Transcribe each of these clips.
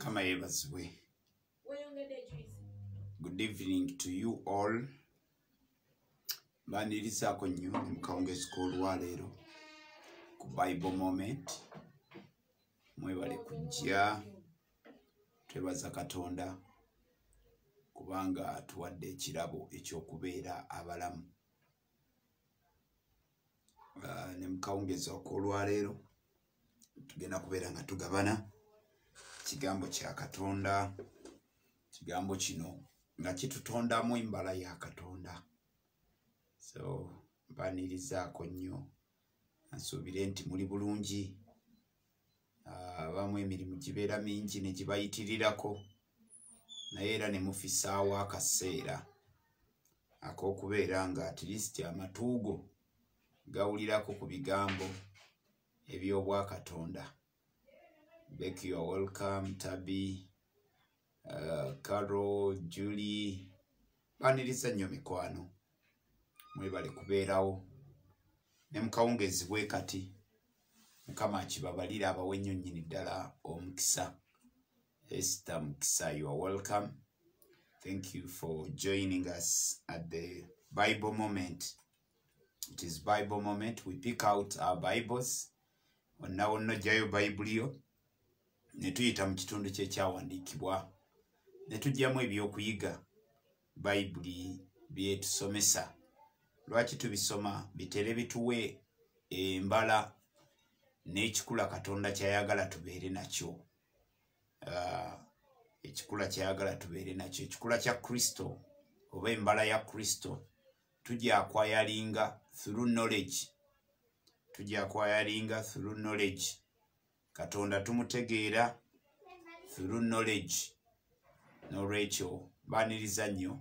Mukama yebazibwe. Good evening to you all. Banirizaako nnyo ne mukawungezi k'olwaleero ku Bible Moment. Mwebale kujja twebaza Katonda kubanga atuwadde ekirabo eky'okubeera abalamu. Ne mukawungezi k'olwaleero tugenda kubeera nga tugabana kigambo kya Katonda. Kigambo kino nga kitutondamu embala ya Katonda. So mbanirizaako nnyo, nsuubire nti muli bulungi. Abamu emirimu gibeera mingi ne gibayitirirako, naye era ne mufisaawo akaseera ak'okubeera nga at least amatuugo gawulirako ku bigambo eby'obwakatonda. Becky, you are welcome. Tabi, Carol, Julie, baniriza nnyo mikwano. Mwebale kubeerawo. Ne mukawungezi bwe kati. Mukama akibabalira abawe nnyo nnyini ddala omukisa. Esther Mukisa, you are welcome. Thank you for joining us at the Bible Moment. It is Bible Moment. We pick out our Bibles. Wonna jayo Bible yo. Ne tuyita mu kitundu ky'ekyawandiikibwa. Ne tujjamu ebyokuyiga Bible byetusomesa. Lwaki tubisoma? Bitere bituwe embala n'ekikula Katonda kyayagala tubeere nakyo. Ekikula kyayagala tubeere nakyo, ekikula kya Kristo oba embala ya Kristo. Tujja akwayalinga through knowledge. Tujja akwayalinga through knowledge. Katonda tumutegeera through knowledge. N'olwekyo baniriza nnyo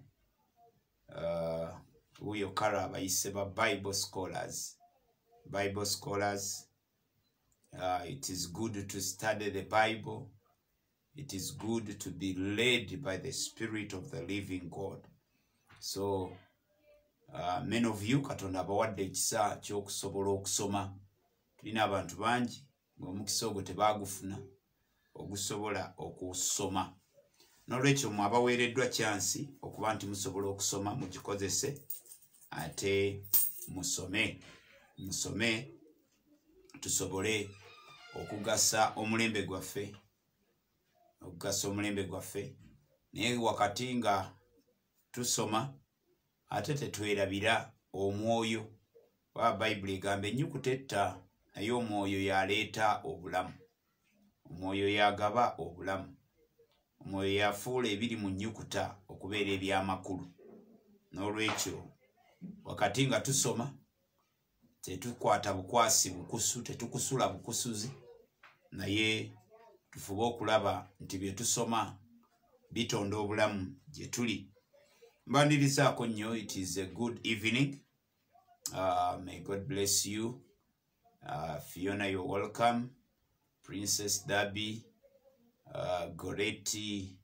uyo kala abayise ba Bible scholars. Bible scholars, it is good to study the Bible. It is good to be led by the Spirit of the living God. So many of you Katonda abawadde ekisa ky'okusobola okusoma. Tulina abantu bangi ng'omukisa ogwo tebaagufuna ogusobola okusoma. N'olwekyo mwe abaweereddwa chansi okuba nti musobola okusoma mugikozese ate musome. Musome tusobole okugasa omulembe gwaffe. Okugasa omulembe gwaffe. Naye wakati nga tusoma ate tetwerabira omwoyo. Bayibuli egamba ennyukuta etta naye omwoyo yaleeta obulamu. Omwoyo yagaba obulamu. Omwoyo yafuula ebiri mu nnyukuta okubeera eby'amakulu. N'olwekyo wakati nga tusoma tetukwata bukwasi bukusu, tetukusula bukusuzi, naye tufube okulaba nti bye tusoma bitonda obulamu gye tuli. Mbanirizaako nnyo. It is a good evening. May God bless you. Fiona, you're welcome. Princess Dabi, Goretti,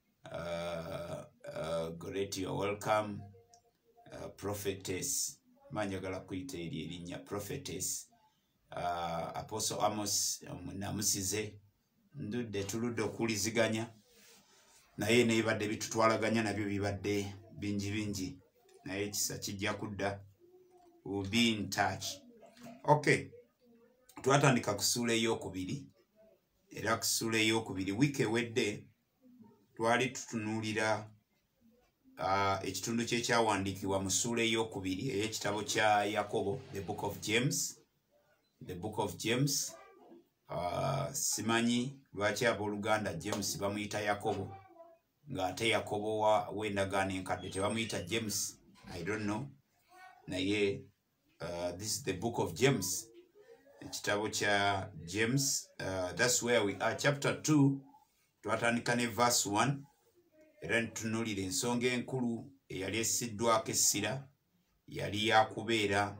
Goretti, you're welcome. Prophetess, manjagala kuyita erinnya Prophetess. Apostle Amos namusize ndudde tuludde okuwuliziganya naye nebadde bitutwalaganya nabyo bibadde bingi naye kisa kijja kudda. We'll be in touch. Okay, twatandika ku ssuula ey'okubiri. Era ku ssuula ey'okubiri wiiki ewedde twali tutunuulira ekitundu ky'ekyawandiikibwa mu ssuula ey'okubiri ey'ekitabo kya Yakobo, the book of James. The book of James. Simanyi lwaki abooluganda James bamuyita Yakobo ng'ate Yakobo w'endagaano enkadde tebamuyita James. I don't know. Naye this is the book of James. Ekitabo kya James. That's where we are. Chapter 2. Twatandika ne verse 1. Era ntunuulira ensonga enkulu eyali essiddwako essira yali yakubeera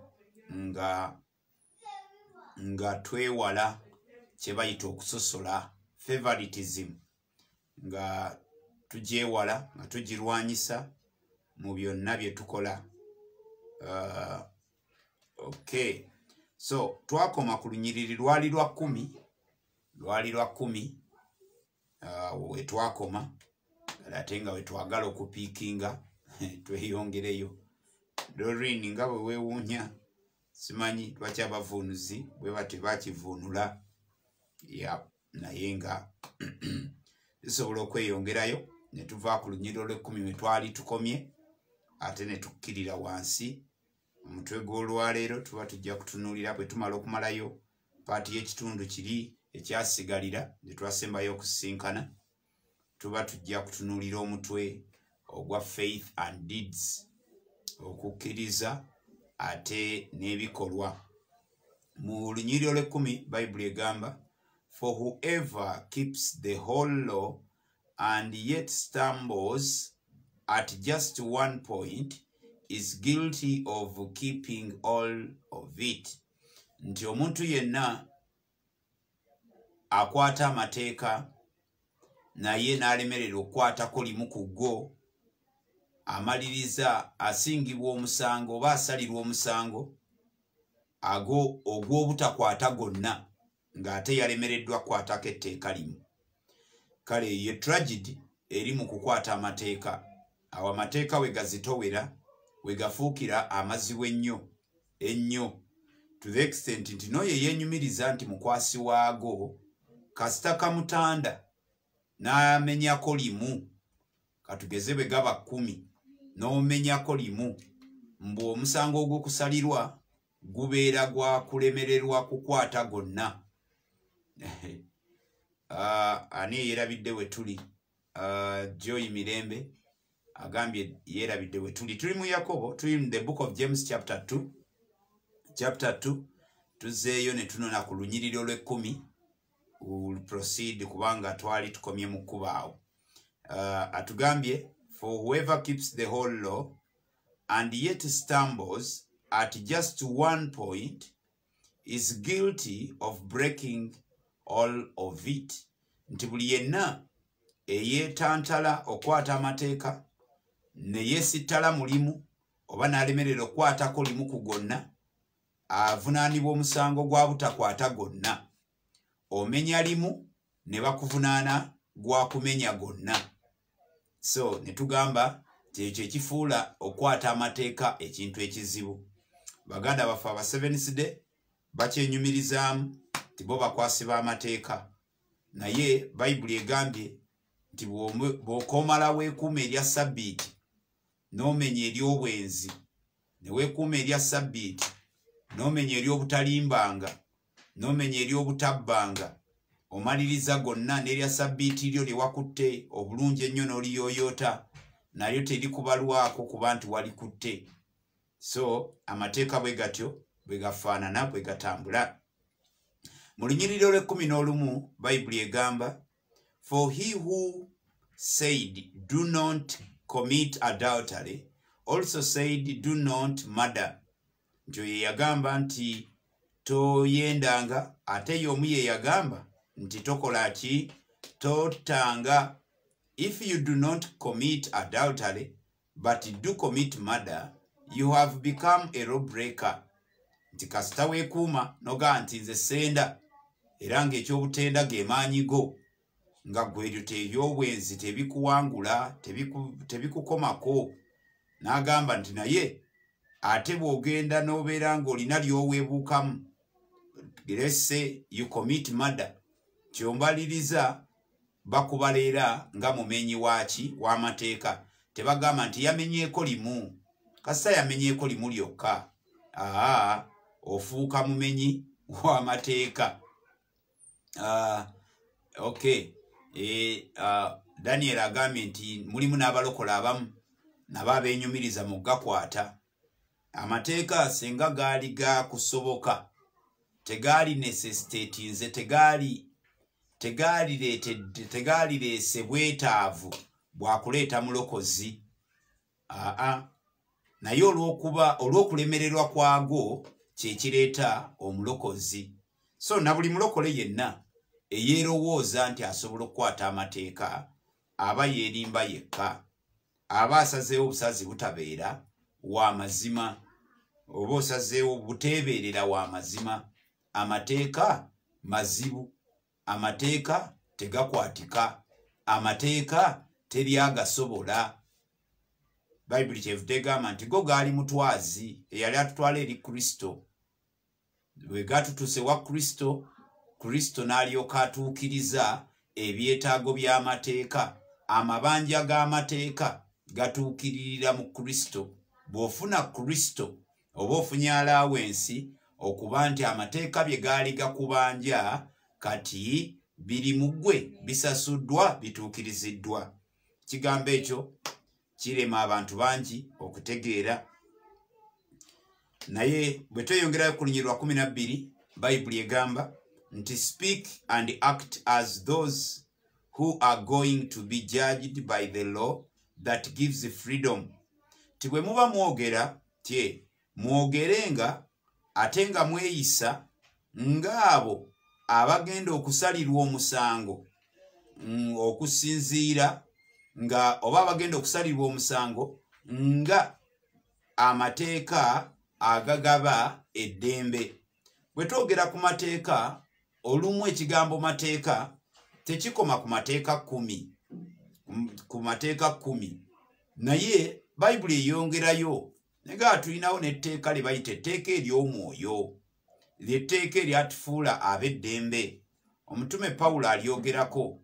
nga twewala kye bayita okusosola, favoritism, nga tugyewala nga tugirwanyisa mu byonna bye tukola. Okay, so twakoma ku lunyiriri lwali lwa 10. wetwakoma ate nga wetwagala okupiikinga tweyongereyo. Doreen nga bwe weewuunya simanyi lwaki abavuunuzi bwe bate bakivuunula naye nga tusobola okweyongerayo ne tuva ku lunyiriro lw'ekkumi we twali tukomye ate ne tukkirira wansi. Omutwe gw'olwaleero tuba tujja kutunuulira bwe tumala okumalayo paati y'ekitundu kiri ekyasigalira ne twasembayo okusisinkana. Tuba tujja kutunuulira omutwe ogwa faith and deeds, okukkiriza ate n'ebikolwa. Mu lunyiriro lw'ekkumi Bayibuli egamba, for whoever keeps the whole law and yet stumbles at just one point is guilty of keeping all of it. Nti omuntu yenna akwata amateeka naye n'alemererwa okukwatako limu ku go, amaliriza asingibwa omusango oba asalirwa omusango ogw'obutakwata gonna ng'ate yalemereddwa kukwatako etteeka limu. Kale ye tragedy eri mu kukwata amateeka. Awo amateeka we gazitowera we gafuukira amazibu ennyo to the extent nti n'oyo yeenyumiriza nti mukwasi waago kasita kamutanda n'amenyako limu, katugeze bwe gaba 10 n'omenyako limu, mbu omusango ogw'okusalirwa gubeera gwa kulemererwa kukwata gonna. Ani yeerabidde we tuli? Joy Mirembe agambye yeerabidde we tuli. Tuli mu Yakobo, tuli mu the book of James chapter 2. Chapter 2 tuzeeyo ne tunona ku lunyiriro lw'ekkumi. We'll proceed kubanga twali tukomye mu kkubo awo. Atugambye, for whoever keeps the whole law and yet stumbles at just one point is guilty of breaking all of it. Nti buli yenna eyeetantala okwata amateeka ne yeesittala mulimu oba n'alemerera okukwatako limu ku gonna avunaanibwa omusango gwa butakwata gonna. Omenya limu ne bakuvunaana gwa kumenya gonna. So ne tugamba kyekyo ekifuula okwata amateeka ekintu ekizibu. Baganda baffe aba Seventh Day bakyenyumirizaamu nti bo bakwasi b'amateeka, naye Bayibuli egambye nti bw'okomala weekuuma erya Sabbiiti n'omenya ery'obwenzi, ne weekuuma erya Sabbiiti n'omenya ery'obutalimbanga, n'omenya ery'obutabbanga, omaliriza gonna n'erya Sabbiiti lyo lye wakutte obulungi ennyo n'oliyooyoota, nalyo terikubalwako kuba nti walikutte. So amateeka bwe gatyo bwe gafaanana bwe gatambula. Mu lunyiriro lw'e11 Bayibuli egamba, for he who said do not commit adultery also said do not murder. Nti ye yagamba nti toyendanga, ate y'omu ye yagamba nti tokola ki? Totanga. If you do not commit adultery but do commit murder, you have become a lawbreaker. Nti kasita weekuuma noga nti nze senda era ng'ekyobutenda ge maanyi go, nga gw'eryo tebyobwenzi tebikuwangula tebikukomako. N'agamba nti naye ate bw'ogenda n'obeera ng'olina ly'oweebuukamu, let's say you commit murder, kyombaliriza bakubaleera nga mumenyi waaki w'amateeka. Tebagamba nti yamenyeeko limu, kasita yamenyeeko limu lyokka, ofuuka mumenyi w'amateeka. Okay. Daniel agambye nti mulimu n'abalokola abamu nabo abeenyumiriza mu gakwata. Amateeka senga gaali gakusoboka, tegaali necessity nze tegaalireese bwetaavu bwakuleeta mulokozi. Naye olw'okulemererwa kwago kyekireeta omulokozi. So na buli mulokole yenna eyeerowooza nti asobola okukwata amateeka aba yeerimba yekka, aba asazeewo obusazi butabeera wa mazima oba osazeewo buteebeerera wa mazima. Amateeka mazibu, amateeka tegakwatika, amateeka teri agasobola. Bayibuli kyevudde egamba nti go gaali mutwazi eyali atutwala eri Kristo. Bwe gatutuse wa Kristo, Kristo n'alyoka atuukiriza ebyetaago by'amateeka. Amabanja g'amateeka gatuukiririra mu Kristo. Bw'ofuna Kristo oba ofunye allowance okuba nti amateeka bye gaali gakubanja kati biri mu ggwe, bisasuddwa, bituukiriziddwa. Kigambo ekyo kirema abantu bangi okutegeera. Naye bwe tweyongerayo ku lunyiriri lwa 12 Bayibuli egamba nti speak and act as those who are going to be judged by the law that gives freedom. Tibwe muba mwogera mwogerenga ate nga mweyisa ng'abo abagenda okusalirwa omusango okusinziira nga oba abagenda okusalirwa omusango nga amateeka agagaba eddembe. Bwe twogera ku mateeka, olumu ekigambo mateeka tekikoma ku mateeka 10, ku mateeka 10. Naye Bayibuli eyongerayo nega tulinawo n'etteeka lye bayita etteeka ery'omwoyo, lyetteeka eryatufuula ab'eddembe. Omutume Pawulo alyogerako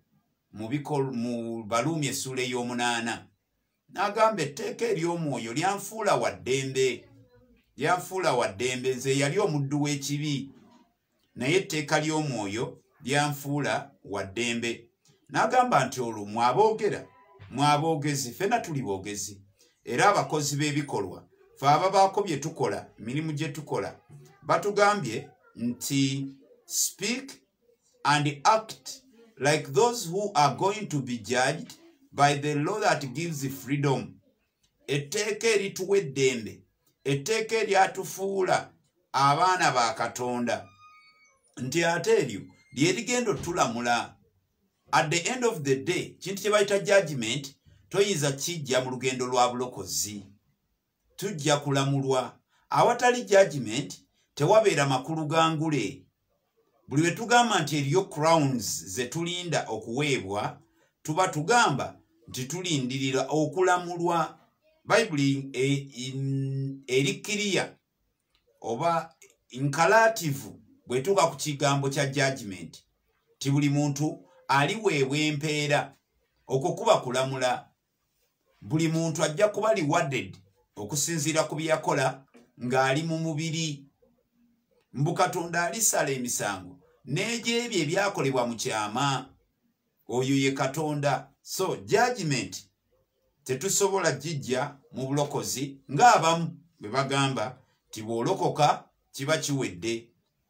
mu Baluumi essuula ey'omunaana n'agamba etteeka ery'omwoyo lyanfuula wa ddembe, lyanfuula wa ddembe. Nze yali omuddu w'ekibi naye etteeka ly'omwoyo lyanfuula wa ddembe. N'agamba nti olwo mwaboogera, mwaboogezi, ffenna tuli boogezi era abakozi b'ebikolwa, ffe ababaako bye tukola, emirimu gye tukola. Batugambye nti speak and act like those who are going to be judged by the law that gives freedom. Etteeka erituwa eddembe, etteeka eryatufuula abaana ba Katonda, nti ate eryo lye ligenda otulamula. At the end of the day, kintu kye bayita judgment toyinza kijja mu lugendo lwa bulokozi. Tujja kulamulwa. Awatali judgment tewabeera makulu gangule. Buli we tugamba nti eriyo crowns ze tulinda okuweebwa, tuba tugamba nti tulindirira okulamulwa. Bayibuli erikiriya oba inkalativu bwetuuka ku kigambo kya judgment ti buli muntu aliweebwa empeera, okwo kuba kulamula. Buli muntu ajja kuba rewarded okusinziira ku byakola ng'ali mu mubiri. Mbu Katonda alisala emisango n'egy'ebyo ebyakolebwa mu kyama. Oyo ye Katonda. So judgment tetusobola gijja mu bulokozi ng'abamu bwe bagamba ti bw'olokoka kiba kiwedde.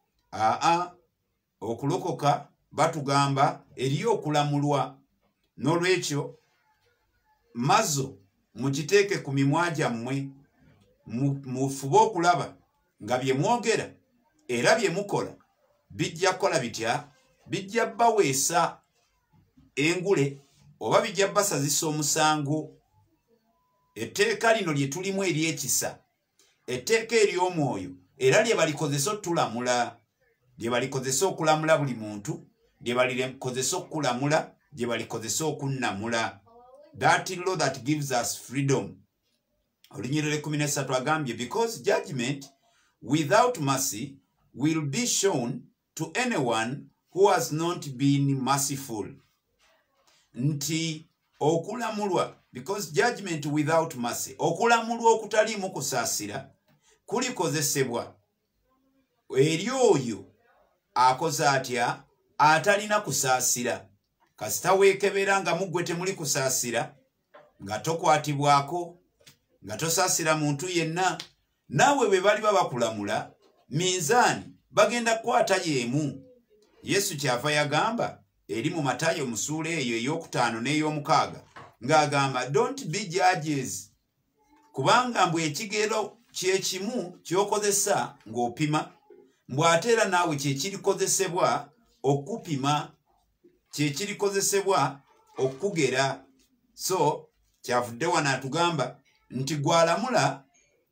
Okulokoka batugamba eriyo okulamulwa. N'olwekyo mazo mukiteeke ku mimwa gyammwe, mufube okulaba nga bye mwogera era bye mukola bijja kukola bitya, bijja baweesa engule oba bijja basazisa omusango. Etteeka lino lye tulimu ery'ekisa, etteeka ery'omwoyo era lye balikozesa otulamula, lye balikozesa okulamula buli muntu, lye balikozesa okulamula, lye balikozesa okunnamula. That law that gives us freedom. Olunyiriri 13 agambye because judgment without mercy will be shown to anyone who has not been merciful. Nti okulamulwa, because judgment without mercy, okulamulwa okutaliimu kusaasira kulikozesebwa eri oyo akoze atya, atalina kusaasira. Kasita weekebera nga muggwe temuli kusaasira, nga tokwatibwako, nga tosaasira muntu yenna, naawe bwe bali bakulamula minzaani bagenda kukwata y'emu. Yesu kyava yagamba eri mu Matayo mu ssuula eyo ey'okutaano n'ey'omukaaga ng'agamba don't be judges, kubanga mbwe ekigero kyekimu ky'okozesa ng'opima, mbwe ate era naawe kyekirikozesebwa okupima, kyekirikozesebwa okugera. So kyavudde wano atugamba nti gwalamula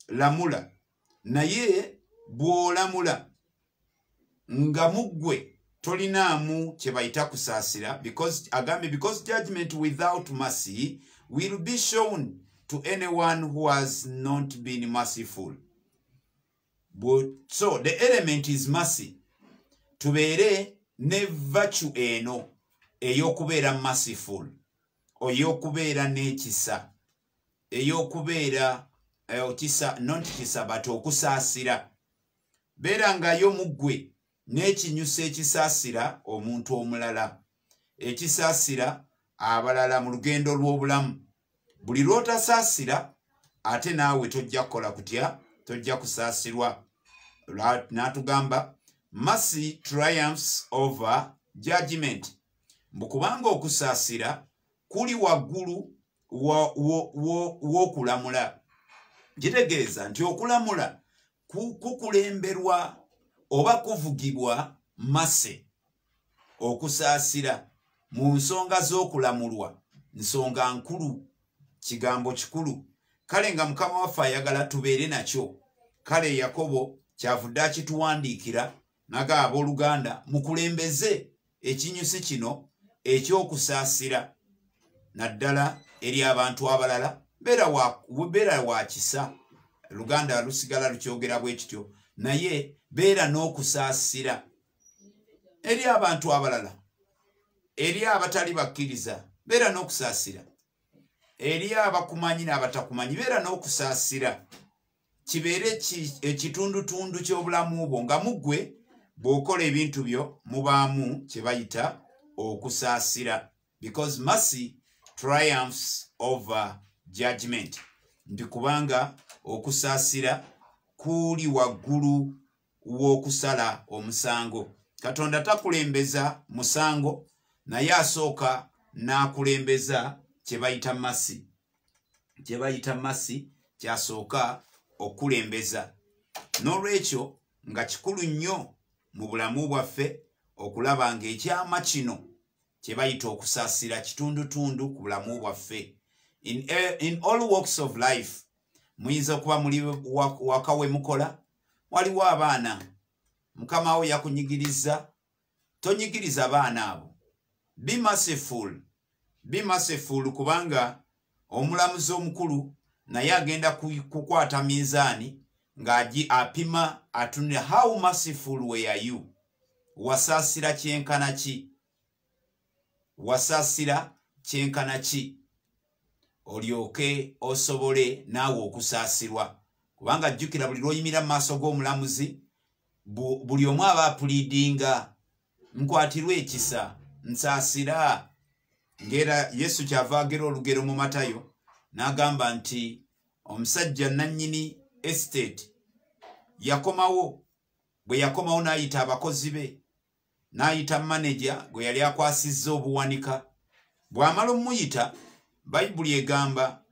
lamula, naye bw'olamula nga muggwe tolinaamu kye bayita kusaasira because judgment without mercy will be shown to anyone who has not been merciful. So the element is mercy. Tubeere ne virtue eno eyokubeera merciful, eyokubeera n'ekisa, eyokubeera not kisa but okusaasira. Beera ngayo muggwe n'ekinyusa ekisaasira omuntu omulala, ekisaasira abalala mu lugendo lw'obulamu. Buli lw'otasaasira ate naawe tojja kukola kutya, tojja kusaasirwa. N'atugamba mercy triumphs over judgment. Mbukubanga okusaasira kuli waggulu w'okulamula. Kitegeeza nti okulamula kukulemberwa oba kuvugibwa mercy. Okusaasira mu nsonga z'okulamulwa nsonga nkulu, kigambo kikulu. Kale nga Mukama waffe ayagala tubeere nakyo, kale Yakobo kyavudde akituwandiikira naga abooluganda mukulembeze ekinyusi kino eky'okusaasira naddala eri abantu abalala. Beera wa kisa, Luganda lusigala lukyogera bwe kityo, naye beera n'okusaasira eri abantu abalala, eri abatali bakkiriza, beera n'okusaasira eri abakumanyi n'abatakumanyi, beera n'okusaasira. Kibeere ekitundutundu ky'obulamu bwo nga muggwe bw'okola ebintu byo mubaamu kye bayita okusaasira. Because mercy triumphs over judgment. Ndi kubanga okusaasira kuli waggulu w'okusala omusango. Katonda takulembeza musango, naye asooka n'akulembeza kye bayita mercy. Kye bayita mercy kyasooka okulembeza. N'olwekyo nga kikulu nnyo mu bulamu bwaffe okulaba ng'ekyama kino kye bayita okusaasira kitundutundu ku bulamu bwaffe. In all walks of life, muyinza okuba muli waka we mukola, waliwo abaana Mukama wo yakunyigiriza, tonyigiriza abaana abo. Be merciful. Be merciful kubanga omulamuzi omukulu naye agenda kukwata minzaani ng'agi apima atunde how merciful were you. Wasaasira kyenkana ki? Wasaasira kyenkana ki? Olyoke osobole naawe okusaasirwa. Kubanga jjukira buli lw'oyimira mu maaso g'omulamuzi, buli omu aba apuliidinga nkwatirwe ekisa, nsaasira. Ngera Yesu kyava agera olugero mu Matayo n'agamba nti omusajja nannyini estate yakomawo, bwe yakomawo n'ayita abakozi be, n'ayita manager gwe yali akwasizza obuwanika. Bw'amala omuyita, Bayibuli egamba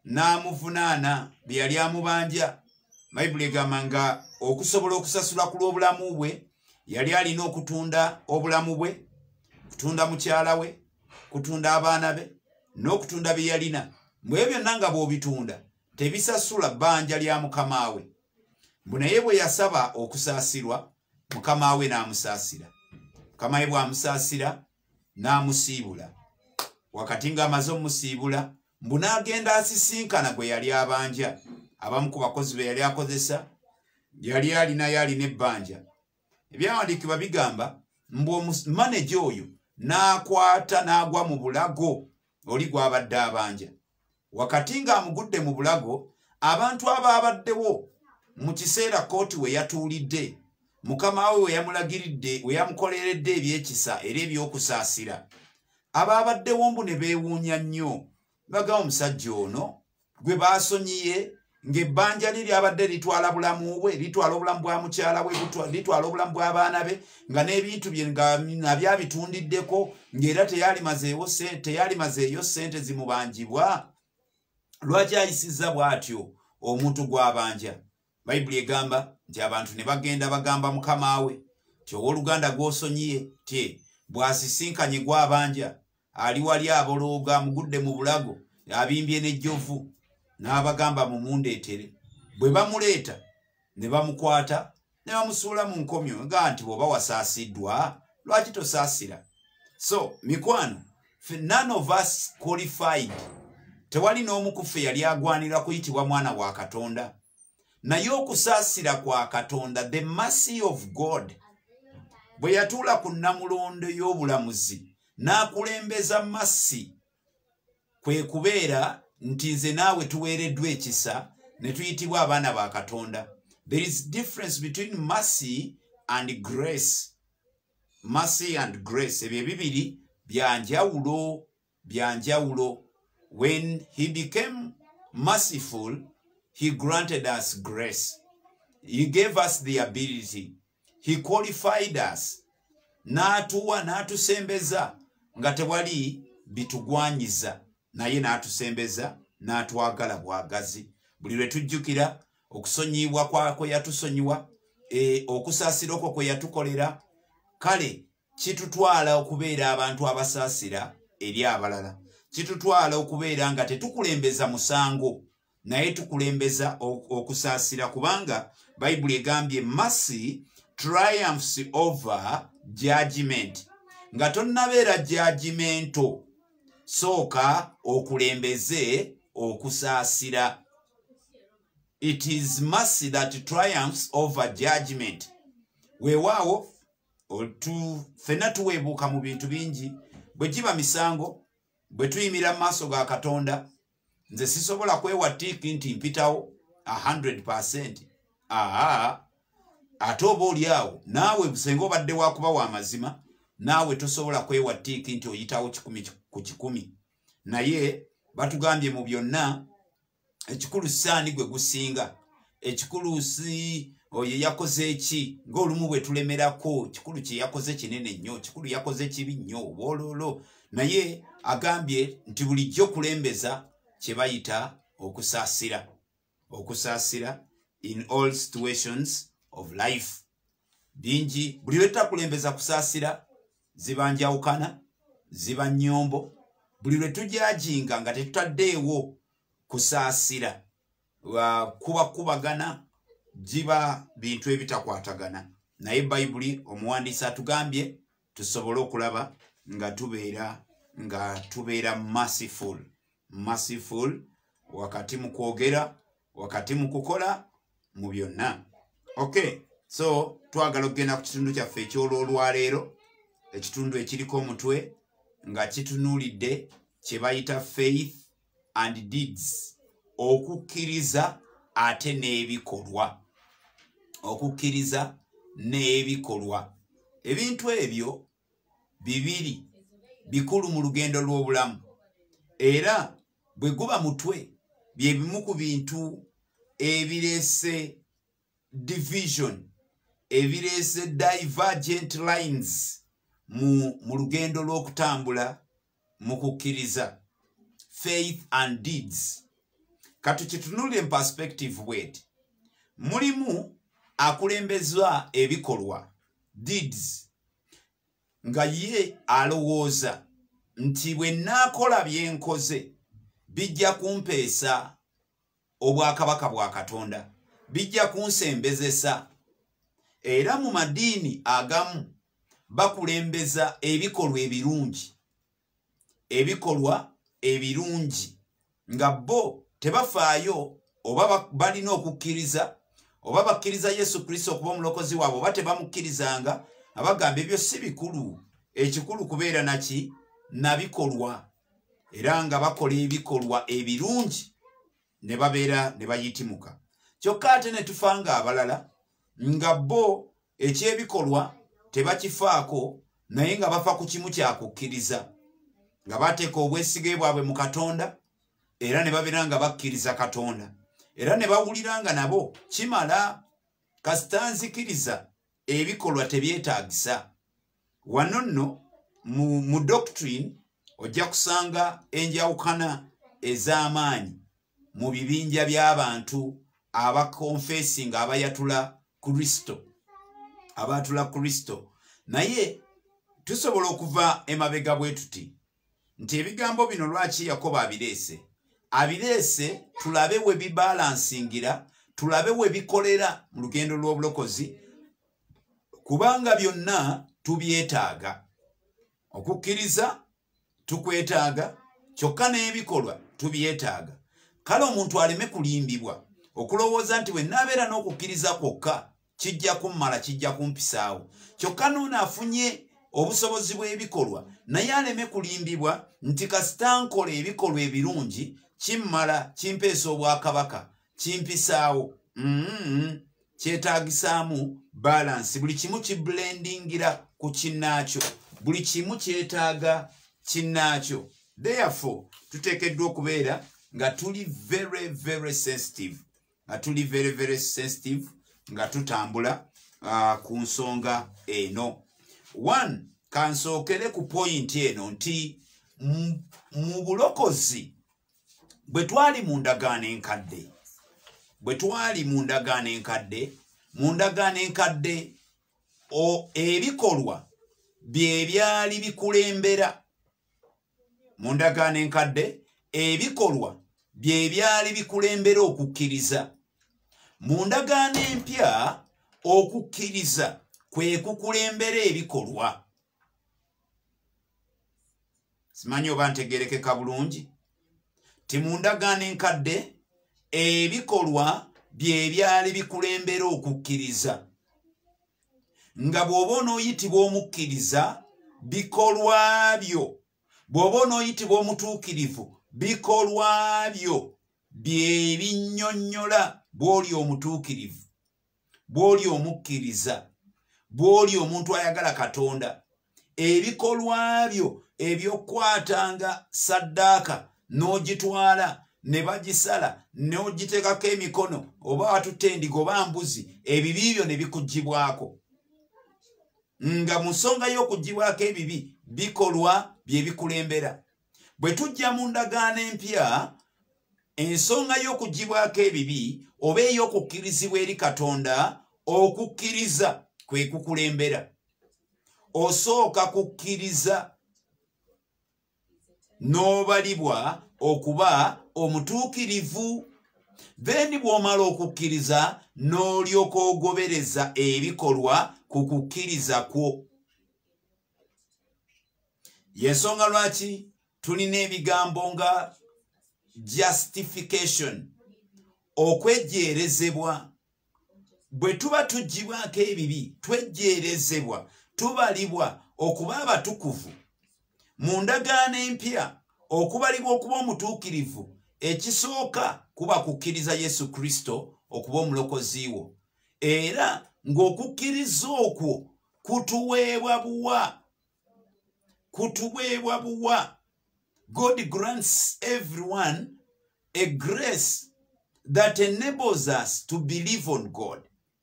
n'amuvunaana bye yali amubanja. Bayibuli egamba nga okusobola okusasula ku lw'obulamu bwe yali alina okutunda obulamu bwe, kutunda mukyala we, kutunda abaana be, n'okutunda bye yalina. Mbwe byonna nga bw'obitunda tebisasula bbanja lya mukama we. Mbu naye bwe yasaba okusaasirwa, mukama we n'amusaasira. Mukama we bw'amusaasira n'amusiibula. Wakati ng'amaze omusiibula, mbu n'agenda asisinkana gwe yali abanja. Abamu ku bakozi be yali akozesa yali alinayo alina ebbanja. Ebyawandiikibwa bigamba mbu omumaneja oyo n'akwata n'agwa mu bulago oli gw'abadde abanja. Wakati ng'amugudde mu bulago, abantu abaabaddewo mu kiseera kooti we yatuulidde, mukama we yamulagiridde, we yamukoleredde ebyekisa era eby'okusaasira, abaabaddewo mbu ne beewuunya nnyo. Bagamba omusajja ono gwe baasonyiye ng'ebbanja lye lyabadde litwala bulamu bwe, litwala obulamu bwa mukyala we, litwala obulamu bw'abaana be, nga n'ebintu bye nga nabyabitundiddeko, ng'era teyalimazeeyo ssente zimubanjibwa. Lwaki ayisizza bw'atyo omuntu gw'abanja? Bayibuli egamba nti abantu ne bagenda bagamba mukama we nti owooluganda gw'osonyiye tye bw'asisinkanye gw'abanja, ali wali abolooga, mugudde mu bulago, abimbye n'ejjovu, n'abagamba mumundeetere. Bwe bamuleeta ne bamukwata ne bamusuula mu nkomyo nga nti bw'oba wasaasiddwa lwaki tosaasira? So mikwano, none of us qualified. Tewali n'omu ku ffe yali agwanira kuyitibwa mwana wa Katonda. Naye okusaasira kwa Katonda, the mercy of God, bwe yatuula ku nnamulondo y'obulamuzi n'akulembeza mercy, kwe kubeera nti nze naawe tuweereddwa ekisa ne tuyitibwa abaana ba Katonda. There is difference between mercy and grace. Mercy and grace, ebyo bibiri byanjawulo. When he became merciful, he granted us grace. He gave us the ability. He qualified us. N'atuwa n'atusembeza nga tewali bitugwanyiza, naye n'atusembeza n'atwagala bwagazi. Buli lwe tujjukira okusonyiibwa kwakwe yatusonyiwa, okusaasira okwo kwe yatukolera, kale kitutwala okubeera abantu abasaasira eri abalala. Kitutwala okubeera nga tetukulembeza musango, naye tukulembeza okusaasira, kubanga Bayibuli egambye mercy triumphs over judgment. Nga tonnabeera judgmento, sooka okulembeze okusaasira. It is mercy that triumphs over judgment. Weewaawo ffenna tuweebuuka mu bintu bingi. Bwe giba misango, bwe tuyimira mu maaso ga Katonda, nze sisobola kwewatiiki nti mpitawo 100%. Ate oba oliawo naawe busenga obadde wakuba wa mazima, naawe tosobola kwewatiiki nti oyitawo 100 ku 100. Naye batugambye mu byonna ekikulu saani gwe gusinga. Ekikulu si oyo yakoze eki, ng'olumu bwe tulemerako, ekikulu kye yakoze kinene nnyo, ekikulu yakoze kibi nnyo, wololo. Naye agambye nti bulijjo kulembeza kye bayita okusaasira. Okusaasira in all situations of life. Bingi, buli lwe tutakulembeza kusaasira, ziba njawukana, ziba nnyombo. Buli lwe tujajinga nga tetutaddeewo kusaasira, kubagana, jiba bintu ebitakwatagana. Naye Bayibuli omuwandiisi atugambye tusobole okulaba nga tubeera merciful wakati mu kwogera, wakati mu kukola, mu byonna. Okay, so twagala okugenda ku kitundu kyaffe ekyolwaleero, ekitundu ekiriko omutwe nga kitunuulidde kye bayita faith and deeds, okukkiriza ate n'ebikolwa. Okukkiriza n'ebikolwa. Ebintu ebyo bibiri bikulu mu lugendo lw'obulamu, era bwe guba mutwe bye bimu ku bintu ebireese division, ebireese divergent lines mu lugendo lw'okutambula mu kukkiriza. Faith and deeds. Katukitunulire mu perspective bweti. Mulimu akulembezwa ebikolwa, deeds, nga ye alowooza nti bwe naakola bye nkoze bijja kumpeesa obwakabaka bwa Katonda, bijja kunsembezesa. Era mu madiini agamu bakulembeza ebikolwa ebirungi, ebikolwa ebirungi, nga bo tebafaayo oba balina okukkiriza, oba bakkiriza Yesu Kristo okuba omulokozi waabwe, oba tebamukkirizanga, abagamba ebyo si bikulu. Ekikulu kubeera naki? Nabikolwa. Era nga bakola ebikolwa ebirungi ne babeera ne bayitimuka. Kyokka ate ne tufanga abalala nga bo ekyebikolwa tebakifaako, naye nga bafa ku kimu kya kukkiriza, nga bateeka obwesige bwabwe mu Katonda, era ne babeera nga bakkiriza Katonda, era ne bawulira nga nabo kimala, kasita nzikiriza ebikolwa tebyetaagisa. Wano nno mu doctrine ojja kusanga enjawukana ez'amaanyi mu bibinja by'abantu abakonfesinga, abayatula Kristo, abatula Kristo. Naye tusobola okuva emabega bwe tuti nti ebigambo bino lwaki Yakobo abireese tulabe we bibalansingira, tulabe we bikolera mu lugendo lw'obulokozi, kubanga byonna tubyetaaga. Okukkiriza tukwetaaga, kyokka n'ebikolwa tubyetaaga. Kale omuntu aleme kulimbibwa okulowooza nti bwe naabeera n'okukkiriza kwokka kijja kummala, kijja kumpisaawo. Kyokka n'ono afunye obusobozi bw'ebikolwa naye aleme kulimbibwa nti kasita nkola ebikolwa ebirungi kimmala, kimpeesa obwakabaka, kimpisaawo. Kyetaagisaamu balansi. Buli kimu kiblendingira ku kinnaakyo. Buli kimu kyetaaga kinnaakyo. Therefore, tuteekeddwa okubeera nga tuli very, very sensitive. Nga tuli very, very sensitive nga tutambula ku nsonga eno. One, kansookere ku point eno nti mu bulokozi bwe twali mu ndagaano enkadde, mu ndagaano enkadde ebikolwa bye byali bikulembera. Mu ndagaano enkadde ebikolwa bye byali bikulembera okukkiriza. Mu ndagaano empya okukkiriza kwe kukulembera ebikolwa. Simanyi oba ntegeerekeka bulungi. Ti mu ndagaano enkadde ebikolwa bye byali bikulembera okukkiriza. Nga bw'oba onooyitibwa omukkiriza, bikolwa byo. Bw'oba onooyitibwa omutuukirivu, bikolwa byo bye binnyonnyola bw'oli omutuukirivu, bw'oli omukkiriza, bw'oli omuntu ayagala Katonda. Ebikolwa byo eby'okkwatanga saddaaka n'ogitwala ne bagisala n'ogiteekako emikono, oba watutte endiga oba mbuzi, ebibi byo ne bikuggyibwako. Nga mu nsonga y'okuggyibwako ebibi, bikolwa bye bikulembera. Bwe tujja mu ndagaano empya, ensonga y'okuggyibwako ebibi oba ey'okukkirizibwa eri Katonda, okukkiriza kwe kukulembera. Osooka kukkiriza n'obalibwa okuba omutuukirivu. Then bw'omala okukkiriza n'olyoka ogobereza ebikolwa ku kukkiriza kwo. Y'ensonga lwaki tulina ebigambo nga justification, okwejjeerezebwa. Bwe tuba tuggyibwako ebibi, twejjeerezebwa, tubalibwa okuba abatukuvu. Mu ndagaano empya okubalibwa okuba omutuukirivu, ekisooka kuba kukkiriza Yesu Kristo okuba omulokozi wo. Era ng'okukkiriza okwo kutuweebwa buwa. Kutuweebwa buwa. God grants everyone a grace that enables us to believe on God.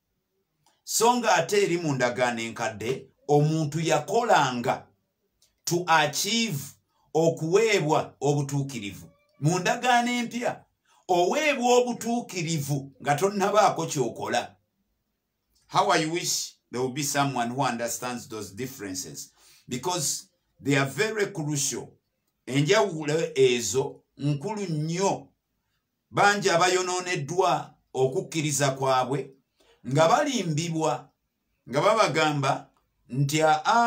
So nga ate eri mu ndagaano enkadde omuntu yakolanga to achieve okuweebwa obutuukirivu. Mu ndagaano empya oweebwa obutuukirivu nga tonnabaako kyokola. How I wish there would be someone who understands those differences, because they are very crucial. Enjawulo ezo nkulu nnyo. Bangi abayonooneddwa okukkiriza kwabwe nga balimbibwa nga babagamba nti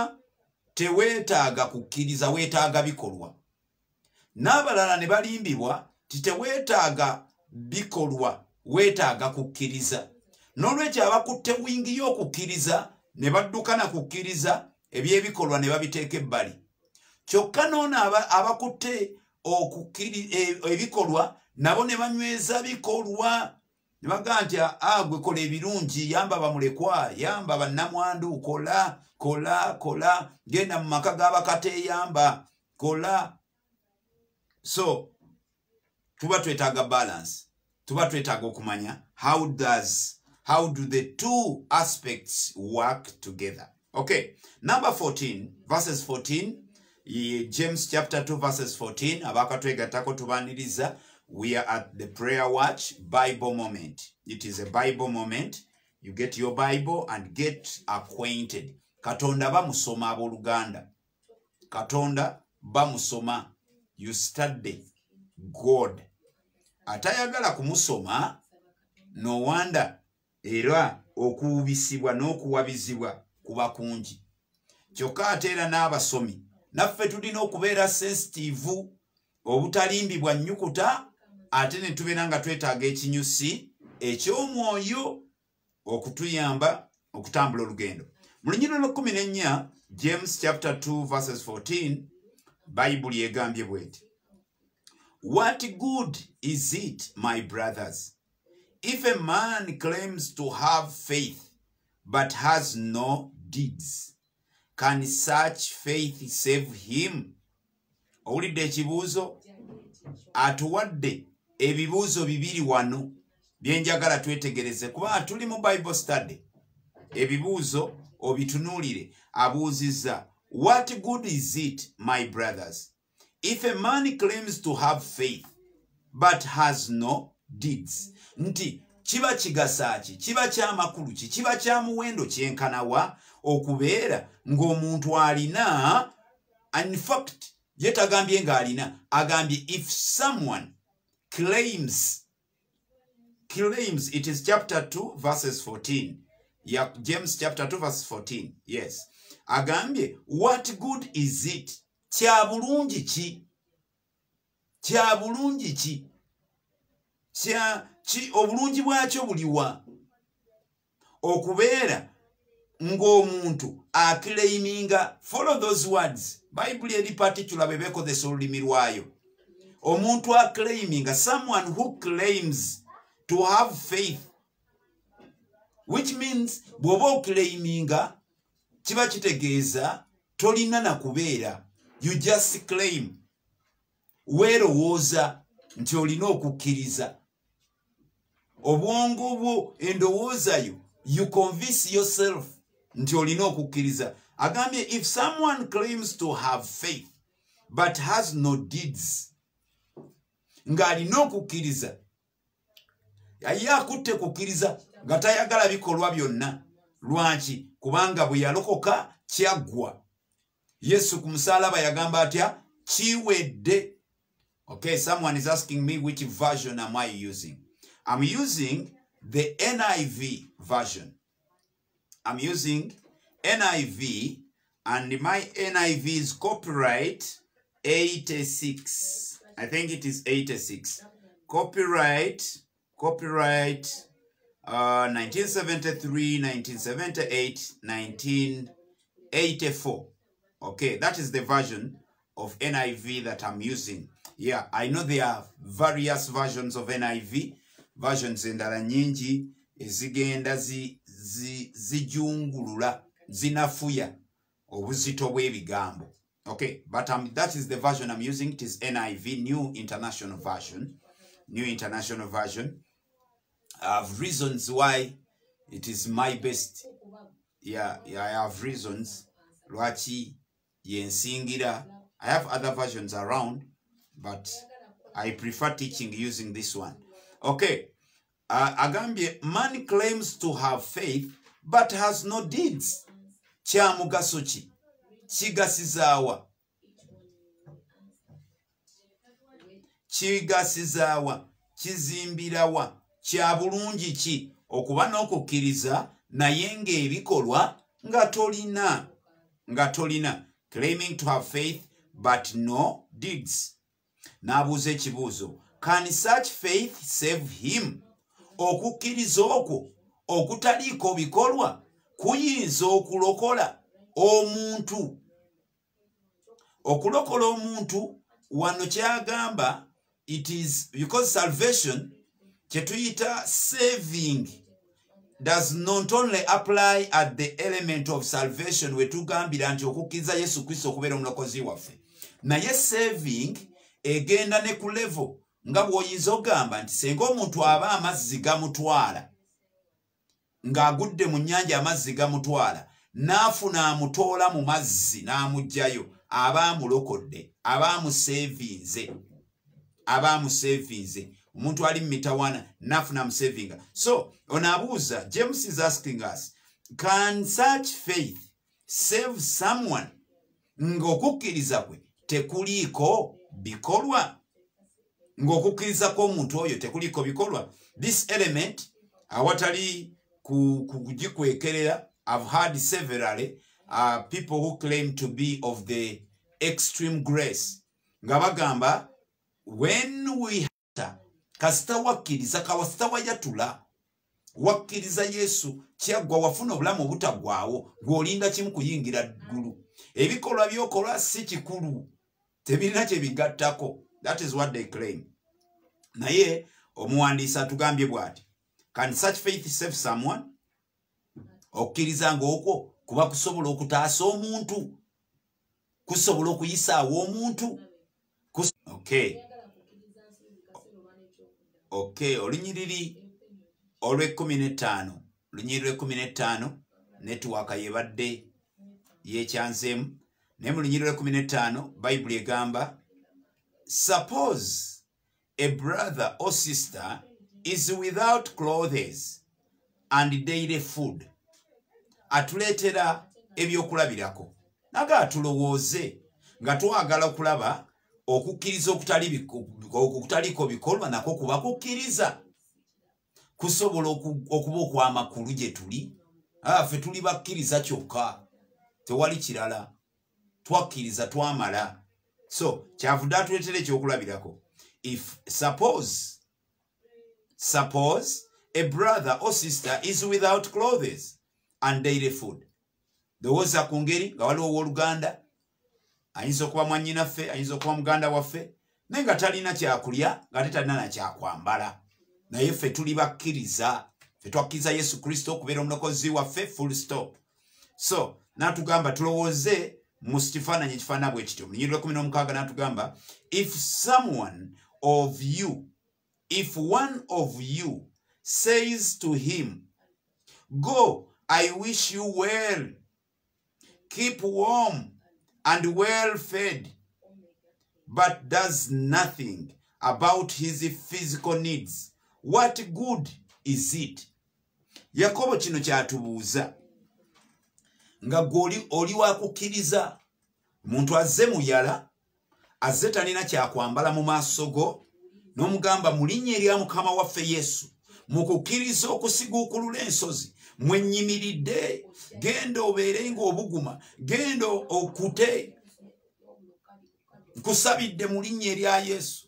teweetaaga kukkiriza, weetaaga bikolwa. N'abalala ne balimbibwa nti teweetaaga bikolwa, weetaaga kukkiriza. N'olwekyo abakutte wingi y'okukkiriza ne badduka na kukkiriza, eby'ebikolwa ne babiteeka ebbali. Kyokka n'ono abakutte ebikolwa nabo ne banyweza bikolwa. Ne bagaa nti gwe kola ebirungi, yamba bamulekwa, yamba bannamwandu, kola, genda mu maka g'abakateeyamba, kola. So, tuba twetaaga balance. Tuba twetaaga okumanya how do the two aspects work together. Okay, number 14, verses 14, James chapter 2, verses 14, abakatwegatako tubaniriza. We are at the prayer watch Bible moment. It is a Bible moment. You get your Bible and get acquainted. Katonda bamusoma abooluganda. Katonda bamusoma. You study God. Atayagala kumusoma, no wonder era okuwubisibwa n'okuwabizibwa kuba kungi. kyokka ate era n'abasomi naffe tulina okubeera sensitive obutalimbibwa nnyukuta ate ne tubeera nga twetaaga ekinyusi eky'omwoyo okutuyamba okutambula olugendo. Mu lunyiriro lw'14 James chapter 2 verses 14 Bayibuli egambye bweti, What good is it, my brothers, if a man claims to have faith but has no deeds? Can such faith save him? Owulidde ekibuuzo? Atuwadde ebibuuzo bibiri wano byenjagala twetegereze kuba tuli mu Bible study. Ebibuuzo obitunuulire. Abuuzizza, What good is it, my brothers, if a man claims to have faith but has no deeds? Nti kiba kigasa ki, kiba kyamakulu ki, kiba kya muwendo kyenkanawa okubeera ng'omuntu alina, in fact ye tagambye ng'alina, agambye if someone claims, it is chapter 2 verses 14. Yeah, James chapter 2 verse 14. Yes. Agambye, what good is it? Kya bulungi ki? Kya bulungi ki? Obulungi bwakyo buliwa? Okubeera ng'omuntu aclaiminga, follow those words. Bible eri particular bebekozesa olulimi lwayo. Omuntu aclaiminga, someone who claims to have faith, which means bw'oba oclaiminga kiba kitegeeza tolina na kubeera, you just claim. Weerowooza nti olina okukkiriza. Obwongo bwo endowooza yo, you convince yourself nti olina okukkiriza. Agambye if someone claims to have faith but has no deeds, ng'alina okukkiriza, ye akutte kukkiriza nga tayagala bikolwa byonna. Lwaki? Kubanga bwe yalokoka kyaggwa. Yesu ku musaalaba yagamba atya? Kiwedde. Okay, someone is asking me which version am I using. I'm using the NIV version. I'm using NIV, and my NIV is copyright 86. I think it is 86. Copyright 1973, 1978, 1984. Okay, that is the version of NIV that I'm using. Yeah, I know there are various versions of NIV. Versions endala nyingi ezigenda zijungulula, zinafuya obuzito bw'ebigambo. Okay, but that is the version I'm using. It is NIV, New International Version. New International Version. I have reasons why it is my best. Yeah, I have reasons. Lwachi yensingira. I have other versions around, but I prefer teaching using this one. Okay. Agambye, man claims to have faith but has no deeds. Kya mugaso ki? Kigasizaawa. Kigasizaawa. Kizimbirawa. Kya bulungi ki? Okuba n'okukkiriza naye ng'ebikolwa nga tolina. Claiming to have faith but no deeds. N'abuuza ekibuuzo. Can such faith save him? Okukkiriza okwo okutaliiko bikolwa kuyinza okulokola omuntu. Okulokola omuntu wano kyagamba, it is because salvation kyetuyita saving does not only apply at the element of salvation wetugambira nti okukkiriza Yesu Kristo okubeera omulokozi waffe, naye saving egenda ne ku level nga bw'oyinza ogamba nti senga omuntu aba amazzi gamutwala, ng'agudde mu nnyanja amazzi gamutwala, n'afuna amutoola mu mazzi n'amugjayo, aba amulokodde, aba amusevinze. Omuntu ali mu mitawaana n'afuna amusevinga. So ono abuuza, James is asking us, can such faith save someone? Ng'okukkiriza kwe tekuliiko bikolwa. Ng'okukkiriza kw'omuntu oyo tekuliiko bikolwa. This element awatali kugikwekerera, I've heard severally people who claim to be of the extreme grace. Nga bagamba, when we kasita wakkiriza kawasita wayatula wakkiriza Yesu kyagwa wafuna obulamu obutagwawo ng'olinda kimu kuyingira ggulu. Ebikolwa byokola si kikulu, tebirina kye bigattako. That is what they claim. Naye omuwandiisi atugambye bw'ati, can such faith save someone? Okkiriza ng'okwo kuba kusobola okutaasa omuntu, kusobola okuyisaawo omuntu. Okay, olunyiriri olw'15, olunyiriri lw'15 netiwaka yebadde yekyanzeemu, naye mu lunyiriri lw'15 Bayibuli egamba, suppose a brother or sister is without clothes and daily food. Atuleetera ebyokulabirako. Naga atulowooze nga twagala okulaba okukkiriza okutaliko bikolwa nako kuba kukkiriza. Kusobola okuba okw'amakulu gye tuli. Ffe tuli bakkiriza kyokka, tewali kirala. Twakkiriza twamala. So kyavudde atuleetera ekyokulabirako. If suppose a brother or sister is without clothes and daily food. Dowooza ku ngeri nga waliwo owooluganda ayinza okuba mwannyinaffe, ayinza okuba muganda waffe, naye nga talina kyakulya ng'ate talina na kyakwambala. Naye ffe tuli bakkiriza, ffe twakkiriza Yesu Kristo okubeera omulokozi waffe, full stop. So n'atugamba tulowooze mu kifaananyi ekifaanana bwe kityo. Mu lunyiriri lw'16 n'atugamba, if one of you says to him, go, I wish you well, keep warm and well fed, but does nothing about his physical needs, what good is it? Yakobo kino kyatubuuza, nga goli oli wakukkiriza, muntu azze muyala, azze talina kyakwambala mu maaso go, n'omugamba mu linnya erya Mukama waffe Yesu, mu kukkiriza okusiguukulula ensozi, mwennyimiridde, genda obeere ng'obuguma, genda okute, nkusabidde mu linnya erya Yesu.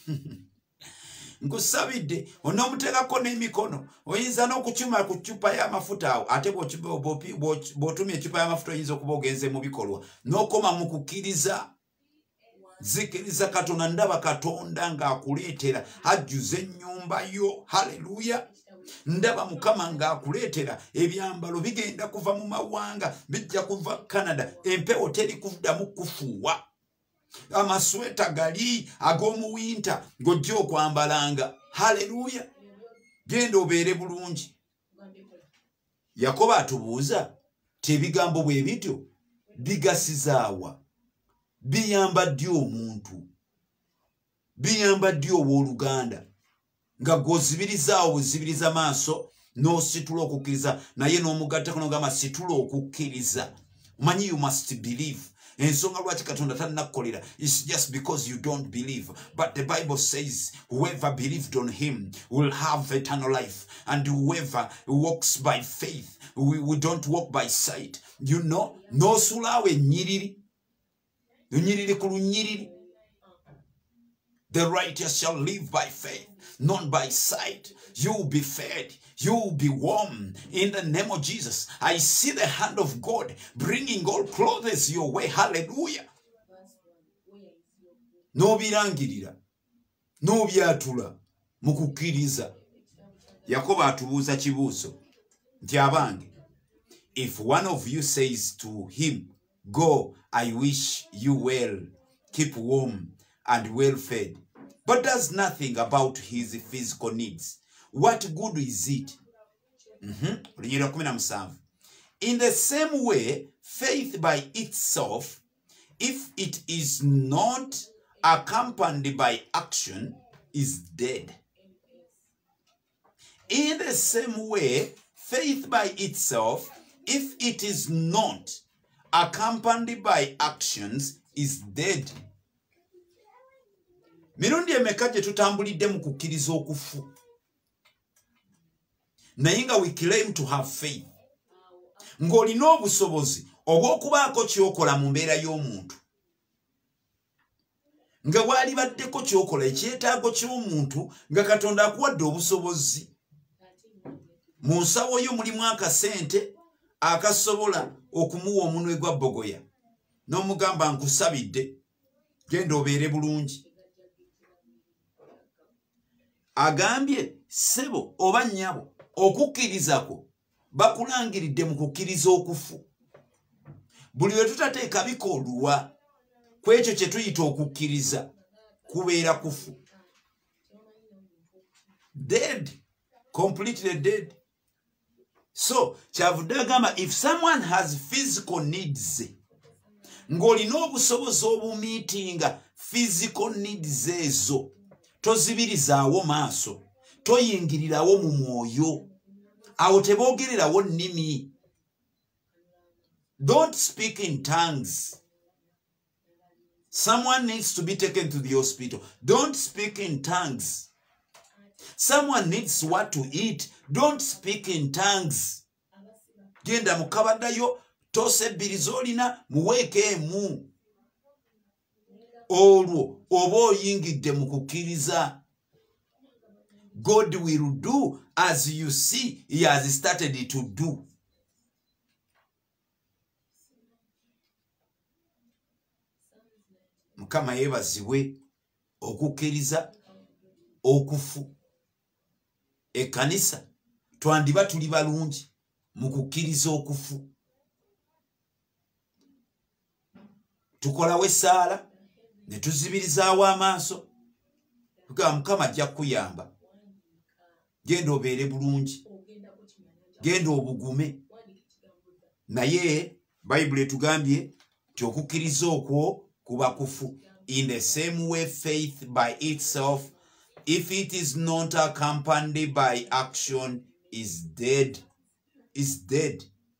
Nkusabidde, onoomuteekako n'emikono, oyinza n'okukyuma ku ccupa y'amafuta awo, ate bw'otumya eccupa y'amafuta oyinza okuba ogenze mu bikolwa, n'okoma mu kukkiriza. Zikiriza Katonda, ndaba Katonda ng'akuleetera ajjuza ennyumba yo. Haleluya. Ndaba Mukama ng'akuleetera ebyambalo bigenda kuva mu mawanga, bijja kuva Canada, empewo teri kuddamu kufuuwa. Amasweta gali ag'omu winter gojja okwambalanga. Haleluya. Genda obeere bulungi. Yakobo atubuuza, tebigambo bwe bityo bigasizaawa? Biyamba ddi omuntu? Biyamba ddi owooluganda? Nga g'ozibirizaawo bwezibiriza maaso n'ositula okukkiriza, naye n'omugattako n'ogamba situla okukkiriza. Omanyi you must believe. Ensonga lwaki Katonda tannakukolera, it's just because you don't believe. But the Bible says whoever believed on him will have eternal life, and whoever walks by faith, we don't walk by sight. You know, no sulawe nyiriri. Nyiriri kulu nyiriri. The righteous shall live by faith, not by sight. You will be fed. You will be warm in the name of Jesus. I see the hand of God bringing all clothes your way. Hallelujah. No birangirira. No byatula. Mukukkiriza. Yakobo atubuuza kibuuzo. Nti abange, if one of you says to him, go, I wish you well, keep warm and well fed, but does nothing about his physical needs, what good is it? In the same way, faith by itself, if it is not accompanied by action, is dead. In the same way, faith by itself, if it is not accompanied by actions, is dead. Mirundi emeka gye tutambulidde mu kukkiriza okufu. Naye nga we claim to have faith. Ng'olina obusobozi obw'okubaako ky'okola mu mbeera y'omuntu nga walibaddeko ky'okola ekyetaago ky'omuntu nga Katonda akuwadde obusobozi mu nsawo yo mulimu akasente akasobola okumuwa omunwe gwa bogoya n'omugamba nkusabidde genda obeere bulungi. Agambye sebo oba nnyabo okukkirizako bakulangiridde mu kukkiriza okufu. Buli lwe tutateeka bikolwa ku ekyo kye tuyita okukkiriza kubeera kufu. Dead. Completely dead. So, kyavudde agamba if someone has physical needs, ng'olina obusobozi obumiitinga physical needs ezo, tozibirizaawo maaso, toyingirirawo mu mwoyo, awo teboogererawo nnimi. Don't speak in tongues. Someone needs to be taken to the hospital. Don't speak in tongues. Someone needs what to eat. Don't speak in tongues. Genda mukabaddayo tose bbiri z'olina muweekeemu. Olwo oba oyingidde mu kukkiriza. God will do as you see he has started to do. Mukama yeebazibwe okukkiriza okufu. Ekkanisa twandiba tuli balungi mu kukkiriza okufu. Tukolawo essaala ne tuzibirizaawo amaaso. Tugamba Mukama ajja kukuyamba. Genda obeere bulungi. Genda obugume. Naye Bayibuli etugambye nti okukkiriza okwo kuba kufu. In the same way faith by itself, if it is not accompanied by action, is dead. Is dead.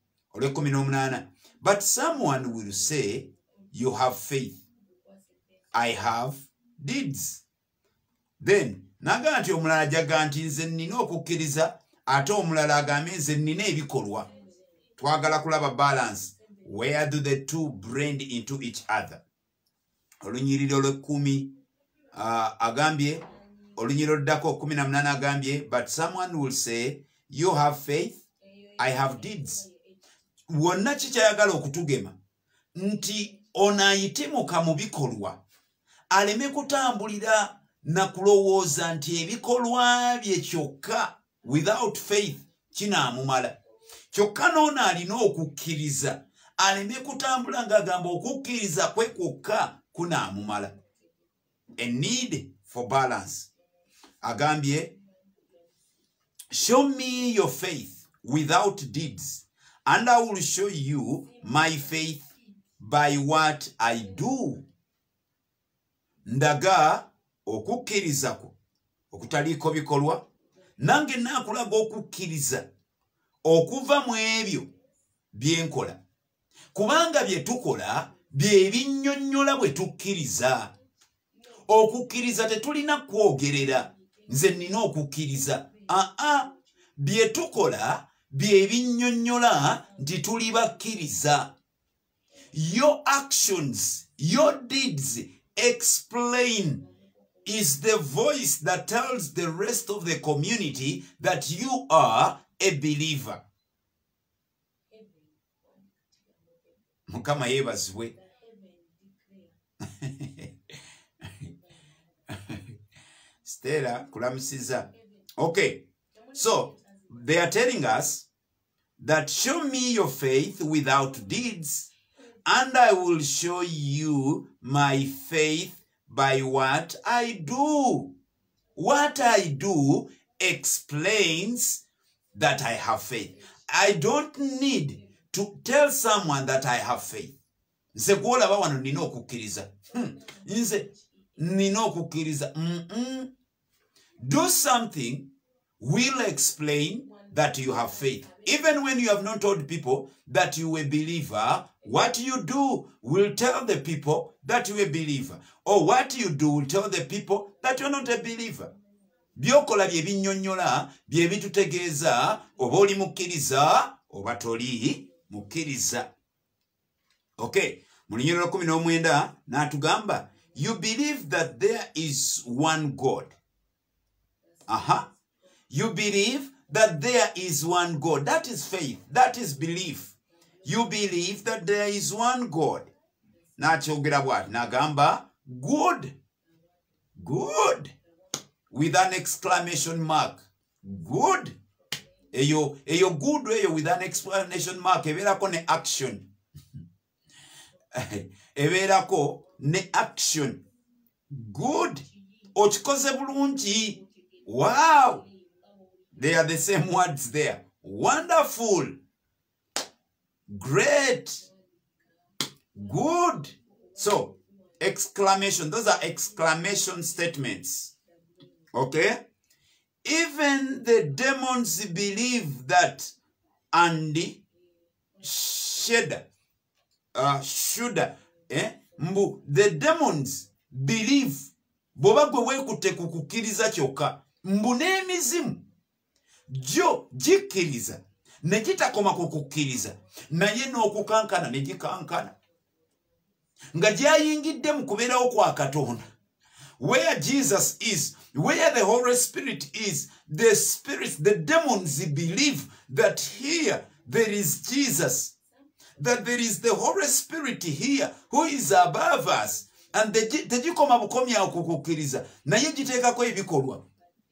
But someone will say, you have faith. I have deeds. Then, naga nti omulala ajaga nti nze nnina okukkiriza, ate omulala agambe nze nnina ebikolwa. Twagala kulaba balance. Where do the two blend into each other? Olunyiriro lw'ekkumi agambye, olunyiriro ddako 18 agambye, but someone will say, you have faith, I have deeds. Wonna kikyayagala okutugema nti onaayitimuka mu bikolwa aleme kutambulira na kulowooza nti ebikolwa bye kyokka without faith kinaamumala. Kyokka n'ono alina okukkiriza aleme kutambula ng'agamba okukkiriza kwe kwokka kunaamumala. A need for balance. Agambye, show me your faith without deeds, and I will show you my faith by what I do. Ndaga okukkirizako okutaliiko bikolwa, nange naakulaga okukkiriza okuva mu ebyo bye nkola. Kubanga bye tukola bye binnyonnyola bwe tukkiriza. Okukkiriza tetulina kwogerera nze nnina okukkiriza. Bye tukola bye binnyonnyola nti tuli bakkiriza. Your actions, your deeds explain, is the voice that tells the rest of the community that you are a believer. Mukama yeebazibwe. Stella kulamusiza. Okay, so they are telling us that show me your faith without deeds, and I will show you my faith by what I do. What I do explains that I have faith. I don't need to tell someone that I have faith. Nze kuolaba wano nina okukkiriza. Nze nina okukkiriza. Do something will explain that you have faith. Even when you have not told people that you are a believer, what you do will tell the people that you are a believer. Or what you do will tell the people that you are not a believer. Byokola bye binnyonnyola bye bitutegeeza oba oli mukkiriza oba toli mukkiriza. Okay, mulinyero 19 natugamba you believe that there is one God. You believe that there is one God. That is faith. That is belief. You believe that there is one God. Nachogera bwati nagamba good. Good. With an exclamation mark. Good. Eyo good eyo with an exclamation mark. Eberako ne action. Eberako ne action. Good. Ochikoze bulungi. Wow. They are the same words there. Wonderful. Great. Good. So, exclamation. Those are exclamation statements. Okay? Even the demons believe that Andy should. The demons believe. Boba gwe wekute kukukiriza kyoka. Mbu n'emizimu. Jo jikiriza. Nejitakoma kukukiriza. Naye n'okukankana nejikankana. Nga gyayingidde mu kubeerawo kwa Katonda. Where Jesus is, where the Holy Spirit is, the spirits, the demons believe that here there is Jesus, that there is the Holy Spirit here who is above us, and tejikoma bukomya okukukiriza naye jiteekako ebikolwa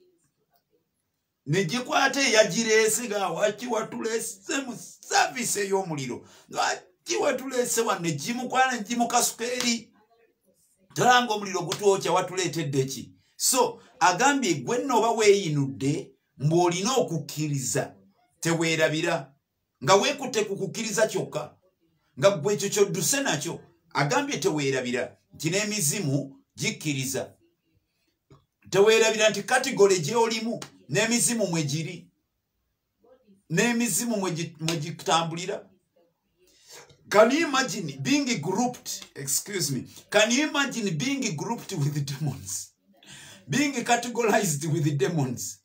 nejikwate yajirese ga waki watulese mu service ey'omuliro waki watulese wanne jimukwana jimukasukeri talanga omuliro gutwokya watuleetedde ki. So agambye gwe nno oba weeyinudde mbw'olina okukkiriza teweerabira nga weekutte kukukiriza kyokka nga gwe ekyo kyodduse nakyo. Agambye teweerabira nti n'emizimu gikkiriza. Teweerabira nti kategole gy'olimu n'emizimu mwe giri n'emizimu mwe gitambulira. Can you imagine being grouped, excuse me, can you imagine being grouped with the demons? Being categorized with the demons?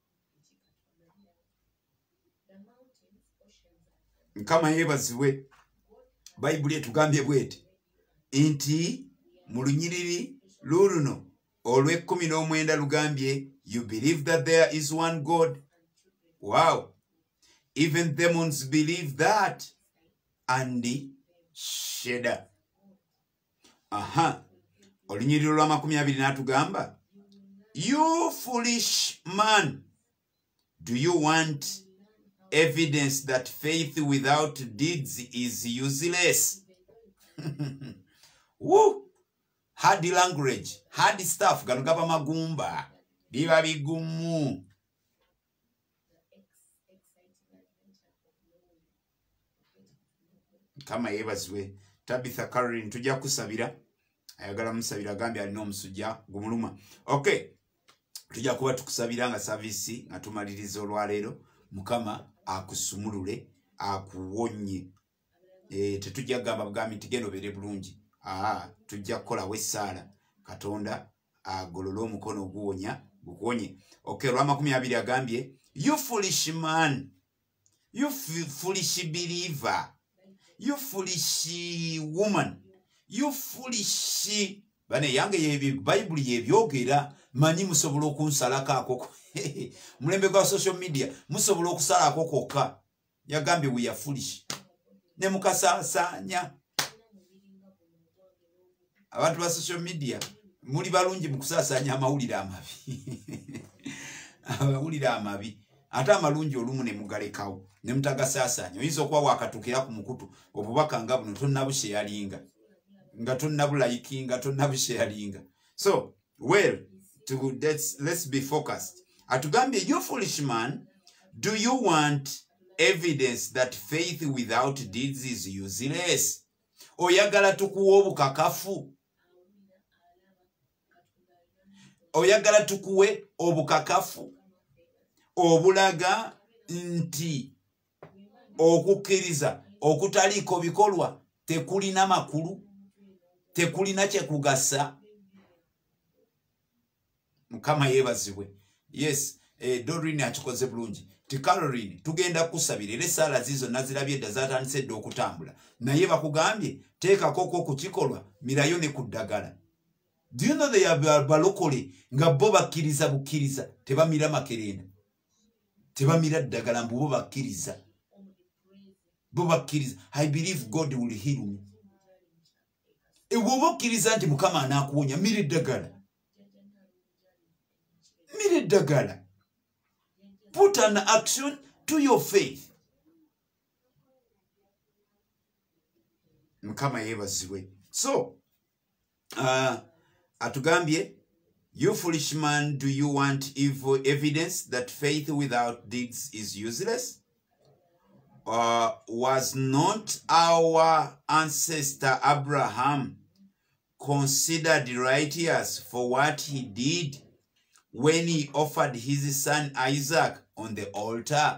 Nkama yebaziwe Bayibuli etugambye bweti nti mu lunyiriri luluno olw'e19 lugambye you believe that there is one God. Wow. Even demons believe that. And sheda. Olunyiriri lwa 20 natugamba you foolish man, do you want evidence that faith without deeds is useless? Woo! Hard language, hard stuff. Gano gaba magumba biba bigumu. Kama yebazwe Tabitha Caroline tujja kusabira ayagala musabira gambi alina omusujja gumuluma. Okay, tujja kuba tukusabira nga service nga tumaliriza olwaleero. Mukama akusumulule akuwonye. Tetujja gamba bugambi tigendo bere bulungi. Tujja kukola wessaala Katonda agolole omukono oguwonya gukonye. Okay, lwa 20 agambye you foolish man, you foolish believer, you foolish woman, you foolish bane yange yebi Bible yebyogera manyi musobola okunsalaka akoko. Mulembe gwa social media musobola okusala akokoka. Yagambye we are foolish. Ne mukasasanya. Abantu ba social media muli balungi mukusasanya amawulire amabi. Amawulire amabi. Ata amalungi olumu ne mugalekawo ne mutagasasanya. Oyinza okuba wakatukira ku mukutu obubaka nga buno tonnabusharinga. Nga tonnabulayikinga tonnabusharinga. So, well, let's be focused. Atugambye you foolish man, do you want evidence that faith without deeds is useless? Oyagala tukuwe obukakafu. Oyagala tukuwe obukakafu obulaga nti okukkiriza okutaliko bikolwa tekulina makulu tekulina kye kugasa. Mukama yebazibwe. Yes, Dorine akikoze bulungi. ti Caroline tugenda kusabira era essala zizo nazirabye edda zatandise edda okutambula naye bakugambye teekakoko ku kikolwa mirayo ne ku ddagala. Do you know they are balokole nga bo bakkiriza bukkiriza tebamira makerenda tebamira ddagala mbu bo bakkiriza I believe God will heal me. Ewoba okkiriza nti Mukama anaakuwonya mira eddagala put an action to your faith. Mukama yeebazibwe. So atugambye, you foolish man, do you want evil evidence that faith without deeds is useless? Was not our ancestor Abraham considered righteous for what he did when he offered his son Isaac on the altar?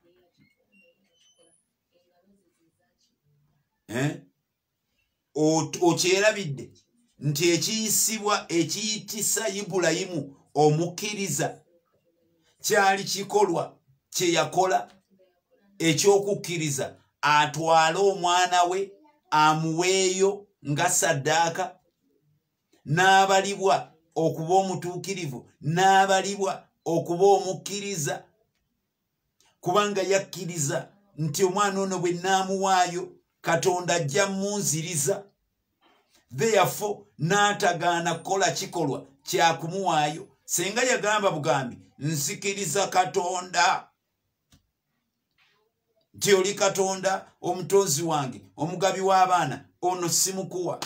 Okyerabidde nti ekiyitisa Ibulayimu omukkiriza kyali kikolwa kye yakola ekyokukkiriza atwale omwana we amuweeyo nga saddaaka n'abalibwa okuba omutuukirivu n'abalibwa okuba omukkiriza kubanga yakkiriza nti omwana ono bwe naamuwaayo Katonda ajja munziriza. Therefore n'atagaana kukola kikolwa kya kumuwaayo senga yagamba bugambi nsikiriza Katonda nti oli Katonda omutonzi wange omugabi w'abaana ono simukuwa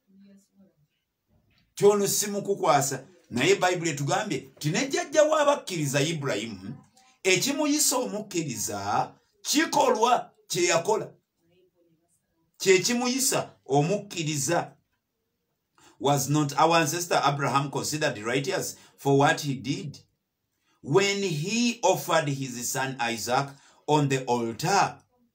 kyono simukukwasa. Naye Bayibuli etugambye tinejjajja w'abakkiriza Ibulayimu ekimuyisa omukkiriza kikolwa kye yakola kye kimuyisa omukkiriza. Was not our ancestor Abraham considered righteous for what he did when he offered his son Isaac on the altar?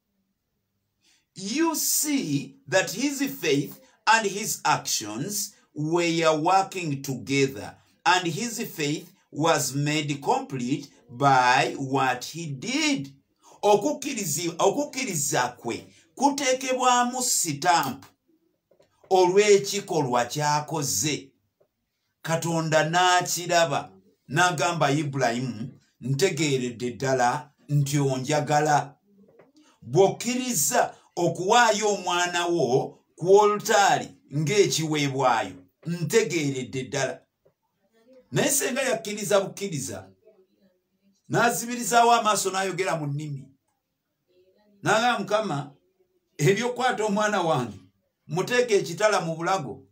You see that his faith and his actions were working together, and his faith was made complete by what he did. Okukkiriza kwe kuteekebwamu sitampu olw'ekikolwa ky'akoze. Katonda n'akiraba n'agamba Ibulayimu, ntegeeredde ddala nti onjagala. Bw'okkiriza okuwaayo omwana wo ku olutaali ng'ekiweebwayo, ntegeeredde ddala. Naye senga yakkiriza bukkiriza n'azibirizaawo amaaso n'ayogera mu nnimi n'agamba Mukama, ebyokwata omwana wange muteeke ekitala mu bulago,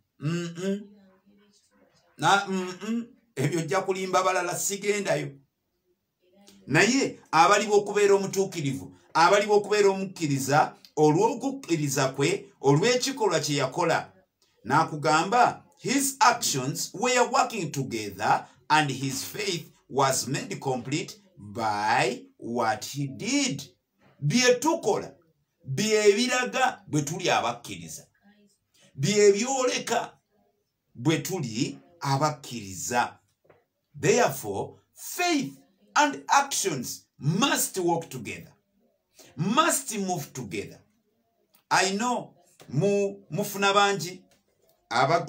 ebyo ojja kulimba balala sigendayo. Naye abali b'okubeera omutuukirivu, abali b'okubeera omukkiriza olw'okukkiriza kwe olw'ekikolwa kye yakola, n'akugamba his actions were working together and his faith was made complete by what he did. Bye tukola bye biraga bwe tuli abakkiriza, bye byoleka bwe tuli abakkiriza. Therefore, faith and actions must work together, must move together. I know mufuna bangi aba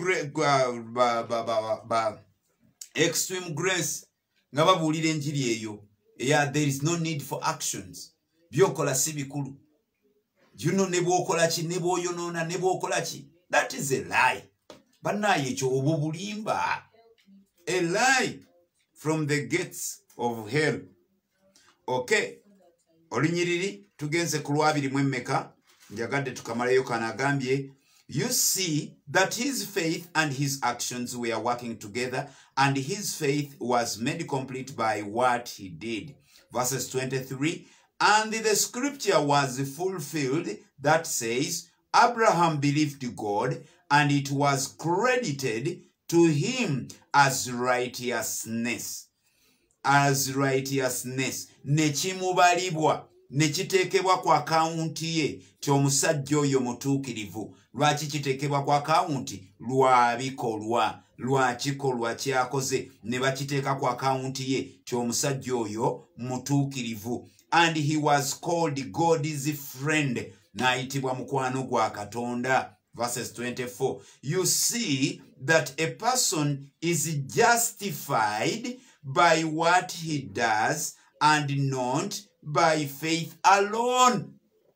extreme grace nga babuulira enjiri eyo. Yeah, there is no need for actions. Byokola si bikulu. You know ne bwokola ki, ne bwoyonoona, ne bwokola ki. That is a lie. Bannaye ekyo obwo bulimba. A lie from the gates of hell. Okay. Olunyiriri tugenze ku Lwabiri mu Mmeka. Njagadde tukamalayo kanagambye. You see that his faith and his actions were working together, and his faith was made complete by what he did. Verses 23, and the scripture was fulfilled that says, Abraham believed God, and it was credited to him as righteousness. As righteousness. Nechimubalibwa. Nechitekebwa kwa akaunti ye ky'omusajja oyo mutuukirivu. Lwaki kitekebwa kwa akaunti? Lwa bikolwa, lwa kikolwa kyakoze ne bakiteeka kwa akaunti ye ky'omusajja oyo mutuukirivu. and he was called God's friend. Naitibwa mukwano gwa Katonda. Verses 24. You see that a person is justified by what he does and not by faith alone.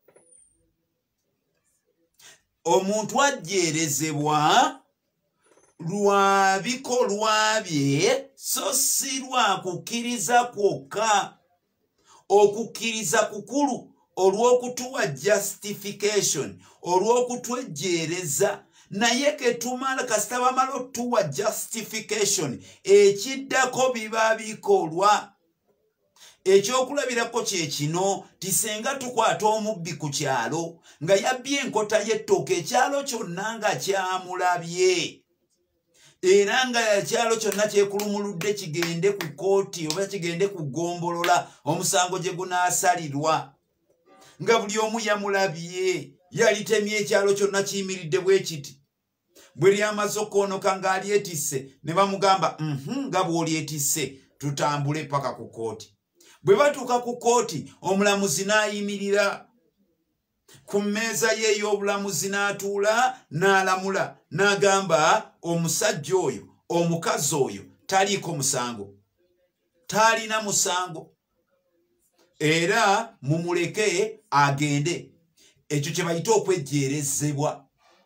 Omuntu ajerezebwa lwa bikolwa bye so si lwa kukkiriza kwokka. Okukkiriza kukulu olw'okutuwa justification, olw'okutwejereza, naye ketumala kasita bamala otuwa justification ekiddako biba bikolwa. Ekyokulabirako kye kino, tisenga tukwata omubbi ku kyalo nga yabbye enkota y'ettooke, ekyalo kyonna nga kyamulabye era nga ekyalo kyonna kyekulumuludde kigende ku kooti oba kigende ku ggombolola omusango gye gunaasalirwa, nga buli omu yamulabye, yalitemye ekyalo kyonna kiyimiridde bwe kiti. Bwe lyamaze okwonoka ng'alyetisse ne bamugamba nga bw'olyetisse tutambule paka ku kooti. Bwe batuuka ku kooti, omulamuzi n'ayimirira ku mmeeza ye ey'obulamuzi, n'atuula n'alamula n'agamba omusajja oyo, omukazi oyo taliiko musango, talina musango, era mumuleke agende. Ekyo kye bayita okwejjeerezebwa,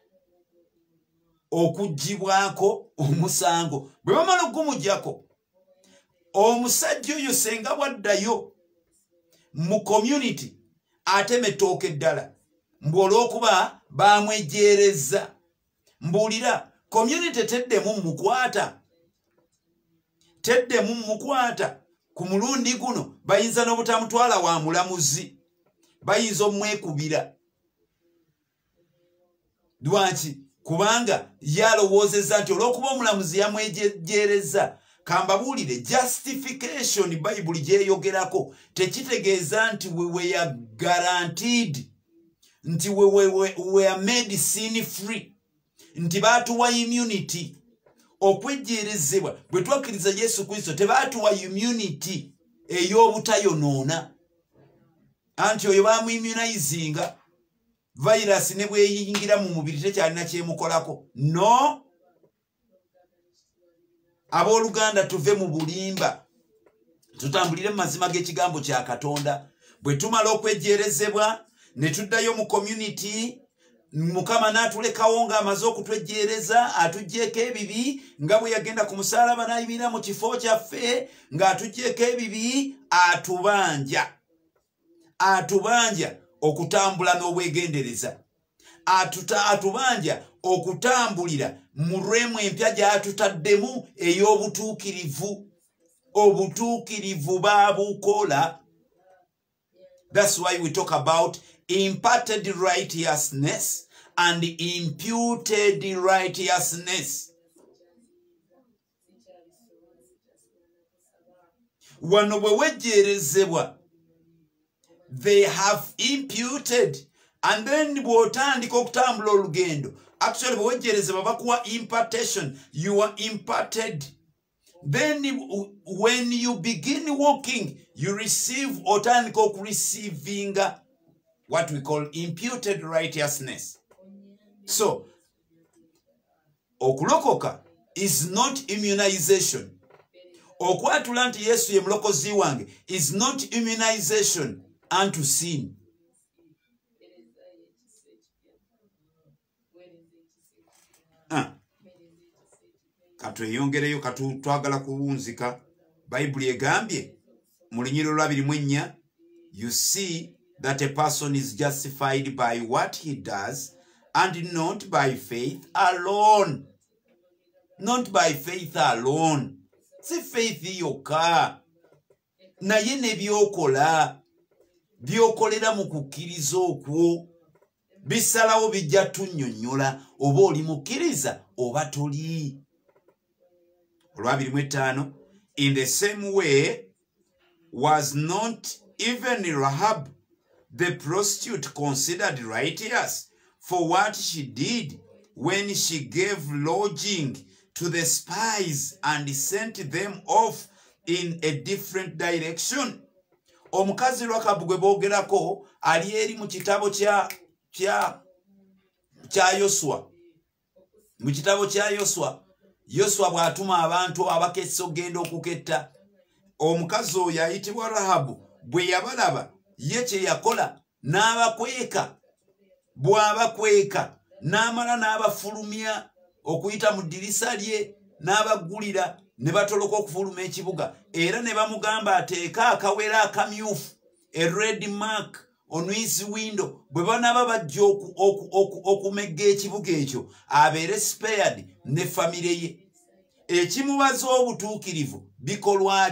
okuggibwako omusango. Bwe bamala okugumugyako, omusajja oyo senga bwaddayo mu community atema ettooke eddala, olw'okuba bamwejjeereza. Mbuulira, community teddemu mukwata, teddemu mukwata. Ku mulundi guno bayinza n'obutamutwala wa mulamuzi, bayinza omwekubira. Lwaki? Kubanga yalowoozezza nti olw'okuba omulamuzi yamwejjeereza. Kambabuulire, justification Bible gyeyogerako tekitegeeza nti we were guaranteed, nti we were made sin free, nti baatuwa immunity. Okwejjeerezebwa bwe twakkiriza Yesu Kristo tebaatuwa immunity ey'obutayonoona, anti oyo bamuyimmunizinga, virus ne bweyingira mu mubiri tekyalina kyemukolako. No, abooluganda tuve mu bulimba tutambulire mu mazima g'ekigambo kya Katonda. Bwe tumala okwejjeerezebwa ne tuddayo mu community, Mukama n'atulekawo ng'amaze okutwejjeereza, atuggyeko ebibi, nga bwe yagenda ku musaalaba n'ayimirira mu kifo kyaffe ng'atuggyeko ebibi, atubanja okutambula n'obwegendereza, atubanja okutambulira mu lwemu empya gy'atutaddemu ey'obutuukirivu. Obutuukirivu baabukola. That's why we talk about imparted righteousness and imputed righteousness. Wano bwe wejjeerezebwa, they have imputed, and then bw'otandika okutambula olugendo, actually bwe wejjeerezebwa bakuwa impartation, you are imparted. Then when you begin walking, you receive otandika okureceiving what we call imputed righteousness. So, okulokoka is not immunization. Okwatula nti Yesu ye mulokozi wange is not immunization unto sin. Katweyongereyo twagala kuwunzika. Bible egambye mu Lunyiriro lwa 24, you see that a person is justified by what he does and not by faith alone. Not by faith alone. Si faith yokka, naye ne byokola, byokolera mu kukkiriza okwo, bisalawo bijja tunnyonnyola oba oli mukkiriza oba toli. Olwa 25, in the same way was not even Rahab the prostitute considered righteous for what she did when she gave lodging to the spies and sent them off in a different direction. omukazi Rakabu gwe boogerako ali eri mu kitabo kya Yoswa. Mu kitabo kya Yoswa bw'atuma abantu abakessa ogenda okuketta. Omukazi oyo ayitibwa Rahabu bwe yabalaba ye kye yakola n'abakweka. Bw'abakweka n'amala n'abafulumya okuyita mu ddirisa lye n'abagulira ne batoloka okufuluma ekibuga, era ne bamugamba ateeka akawera akamyufu, a red mark on his window. Bwe banaaba bajja okumegga ekibuga ekyo abeere spared ne famire ye. Ekimubaza obutuukirivu bikolwa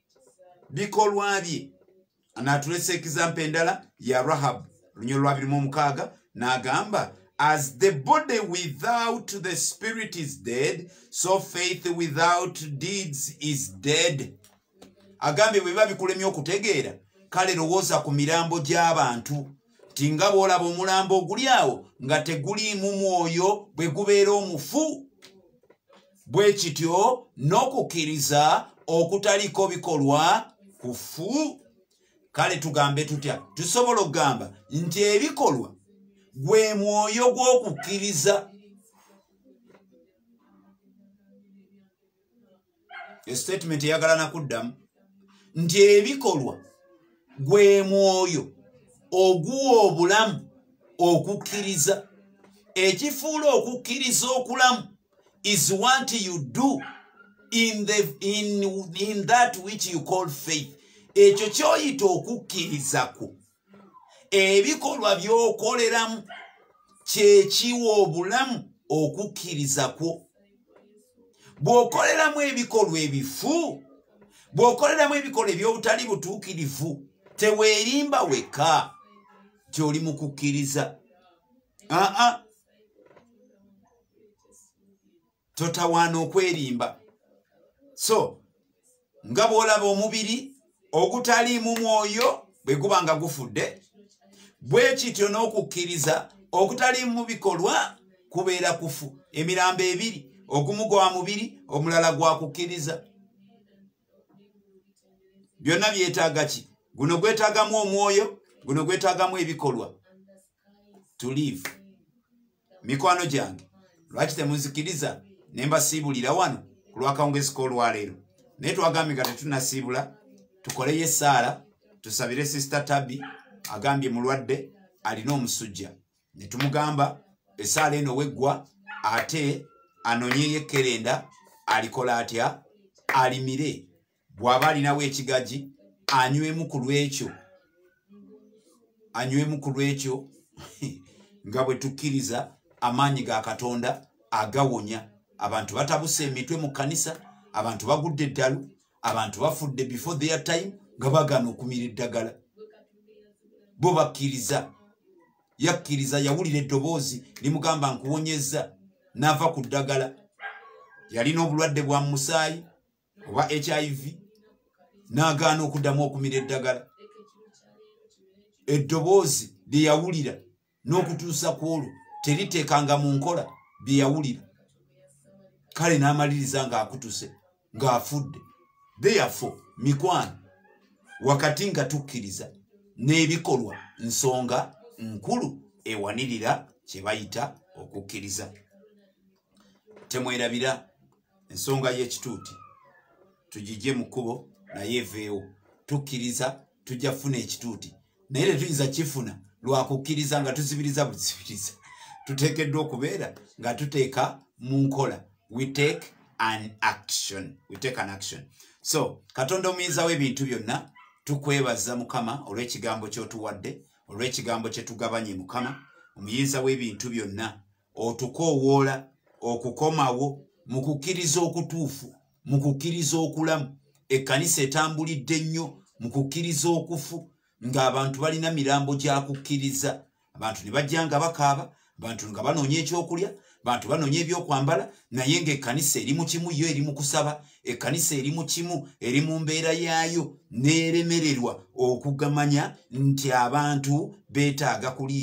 bye. Anatulesa example endala ya Rahab lunyolo lwa 26 n'agamba, as the body without the spirit is dead, so faith without deeds is dead. Agambe bwe babikulemya okutegeera, kale lowooza ku mirambo gy'abantu. Tinga bw'olaba omulambo oguli awo nga teguliimu mwoyo bwe gubeera omufu. Bwe kityo n'okukkiriza okutaliko bikolwa kufu. Kale tugambe tutya? Tusobola okugamba nti ebikolwa gwe mwoyo gw'okukkiriza. Statement eyagala nakuddamu nti ebikolwa gwe mwoyo oguwa obulamu okukkiriza. Ekifuula okukkiriza okulamu is what you do in that which you call faith. Ekyo kyoyita okukkirizako. Ebikolwa by'okoleramu kye kiwa obulamu okukkirizako. Bw'okoleramu ebikolwa ebifu, bw'okoleramu ebikolwa eby'obutali butuukirivu, teweerimba wekka gy'oli mu kukkiriza. Totawaana okwerimba. So nga bw'olaba omubiri ogutaliimu mwoyo bwe guba nga gufudde, bwe kityo n'okukkiriza okutaliimu bikolwa kubeera kufu. Emirambo ebiri, ogumu gwa mubiri, omulala gwa kukkiriza. Byonna byetaaga ki? Guno gwetaagamu omwoyo, guno gwetaagamu ebikolwa. To live. Mikwano gyange, lwaki temunzikiriza ne mbasiibulira wano ku lw'akawungezi k'olwaleero? Naye twagambye nga tetunnasiibula, tukoleyo essaala, tusabire Sister Tabby agambye mulwadde alina omusujja. Ne tumugamba essaala eno weggwa ate anonyeyo ekkerenda alikola atya? Alimire. Bw'aba alinawo ekigaji anywemu ku lwekyo nga bwe tukkiriza amaanyi ga Katonda agawonya. Abantu batabuse emitwe mu kkanisa, abantu bagudde eddalu, abantu bafudde before their time nga bagana okumira eddagala. Bo bakkiriza. Yakkiriza, yawulira eddoboozi limugamba nkuwonyezza, n'ava ku ddagala. Yalina obulwadde bwa musaayi oba HIV, n'agaana okuddamu okumira eddagala. Eddoboozi lye yawulira n'okutuusa ku olwo teriteekanga mu nkola bye yawulira. Kale n'amaliriza ng'akutuse ng'afudde. Therefore, mikwano, wakati nga tukkiriza n'ebikolwa nsonga nkulu ewanirira kye bayita okukkiriza. Temwerabira ensonga y'ekituuti tugijje mu kkubo naye eveewo. Tukkiriza tujja kufuna ekituuti, naye tetuyinza kifuna lwa kukkiriza nga tuzibiriza buli zibiriza. Tuteekeddwa okubeera nga tuteeka mu nkola. We take an action. So Katonda omuyinza w'ebintu byonna, tukwebaza Mukama olw'ekigambo ky'otuwadde, olw'ekigambo kye tugabanye. Mukama omuyinza w'ebintu byonna, otukoowoola okukomawo mu kukkiriza okutuufu, mu kukkiriza okulamu. Ekkanisa etambulidde nnyo mu kukkiriza okufu, ng'abantu balina mirambo gya kukkiriza. Abantu ne bajja nga bakaaba, abantu nga banoonya ekyokulya, abantu banoonya ebyokwambala, naye ng'ekkanisa eri mu kimu yo eri mu kusaba, ekkanisa eri mu kimu eri mu mbeera yaayo, n'eremererwa okugamanya nti abantu beetaaga kuliisa,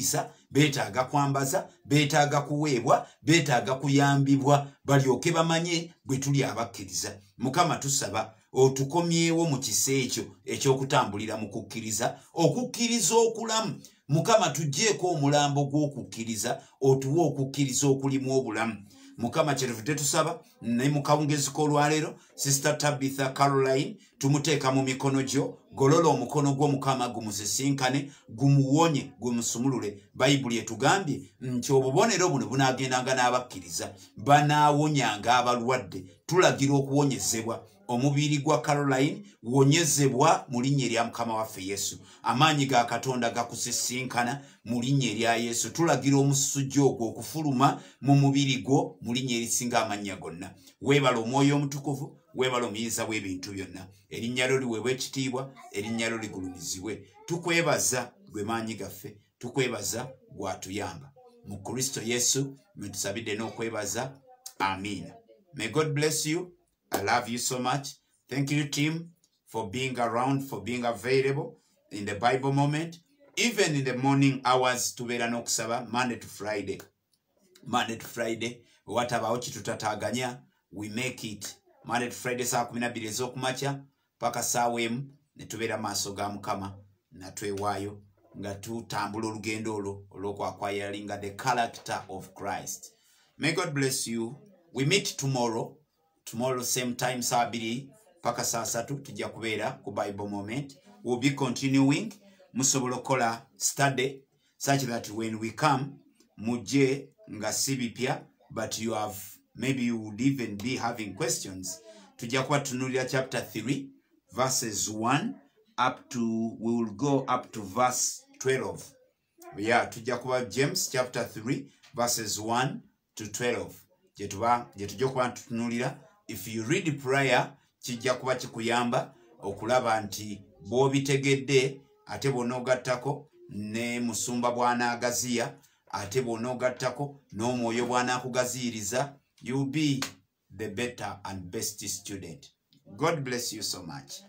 beetaaga kwambaza, beetaaga kuweebwa, beetaaga kuyambibwa balyoke bamanye bwe tuli abakkiriza. Mukama tusaba otukomyewo mu kisa ekyo eky'okutambulira mu kukkiriza, okukkiriza okulamu. Mukama tugjeeko omulambo gw'okukkiriza, otuwe okukkiriza okulimu obulamu. Mukama kyeruvudde tusaba ne mu kawungezi k'olwaleero Sister Tabitha Caroline tumuteeka mu mikono gyo, golola omukono gwo Mukama gumusisinkane, gumuwonye, gumusumulule. Bayibuli etugambye nti obubonero buno bunaagendanga n'abakkiriza, banaawonyanga abalwadde. Tulagira okuwonyezebwa omubiri gwa Caroline, wonyezebwa mu linnya erya Mukama waffe Yesu. Amaanyi ga Katonda gakusisinkana mu linnya erya Yesu. Tulagira omusujja ogwo okufuluma mu mubiri gwo mu linnya erisinga amannya gonna. Weebala Omwoyo Omutukuvu, weebala Omuyinza w'ebintu byonna. Erinnya lyo liweebwe ekitiibwa, erinnya lyo ligulumizibwe. Tukwebaza gwe maanyi gaffe, tukwebaza gwatuyamba. Mu Kristo Yesu mwe tusabidde n'okwebaza. Amiina. May God bless you. I love you so much. Thank you, team, for being around, for being available in the Bible moment. Even in the morning hours, tubeera n'okusaba Monday to Friday. Monday to Friday, whatever kitutataaganya, we make it. Monday to Friday saa 12 ez'okumakya paka saawa emu ne tubeera maaso ga Mukama na twewaayo nga tutambula olugendo olwo olw'okwakwayalinga the character of Christ. May God bless you. We meet tomorrow. Tomorrow same time saa 2 paka saa 3 tujja kubeera ku Bible moment. We'll be continuing. Musobola okola study such that when we come mujje nga si bipya, but you have, maybe you would even be having questions. Tujja kuba tunulira chapter 3 verses 1 up to, we will go up to verse 12. Yeah, tujja kuba James chapter 3 verses 1 to 12. Je tujja kuba tunulira. If you read prayer, kijja kuba kikuyamba okulaba nti bw'obitegedde ate bw'onoogattako ne musumba bw'anaagaziya ate bw'onoogattako n'omwoyo bw'anaakugaziyiriza, you'll be the better and best student. God bless you so much.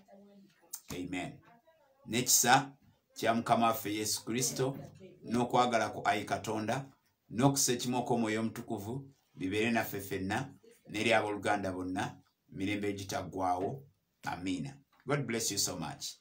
Amen. N'ekisa kya Mukama waffe Yesu Kristo n'okwagala ku Ayi Katonda n'okusekimu okw'Omwoyo Omutukuvu bibeere naffe ffenna n'eri abooluganda bonna mirembe egitaggwaawo. Amiina. God bless you so much.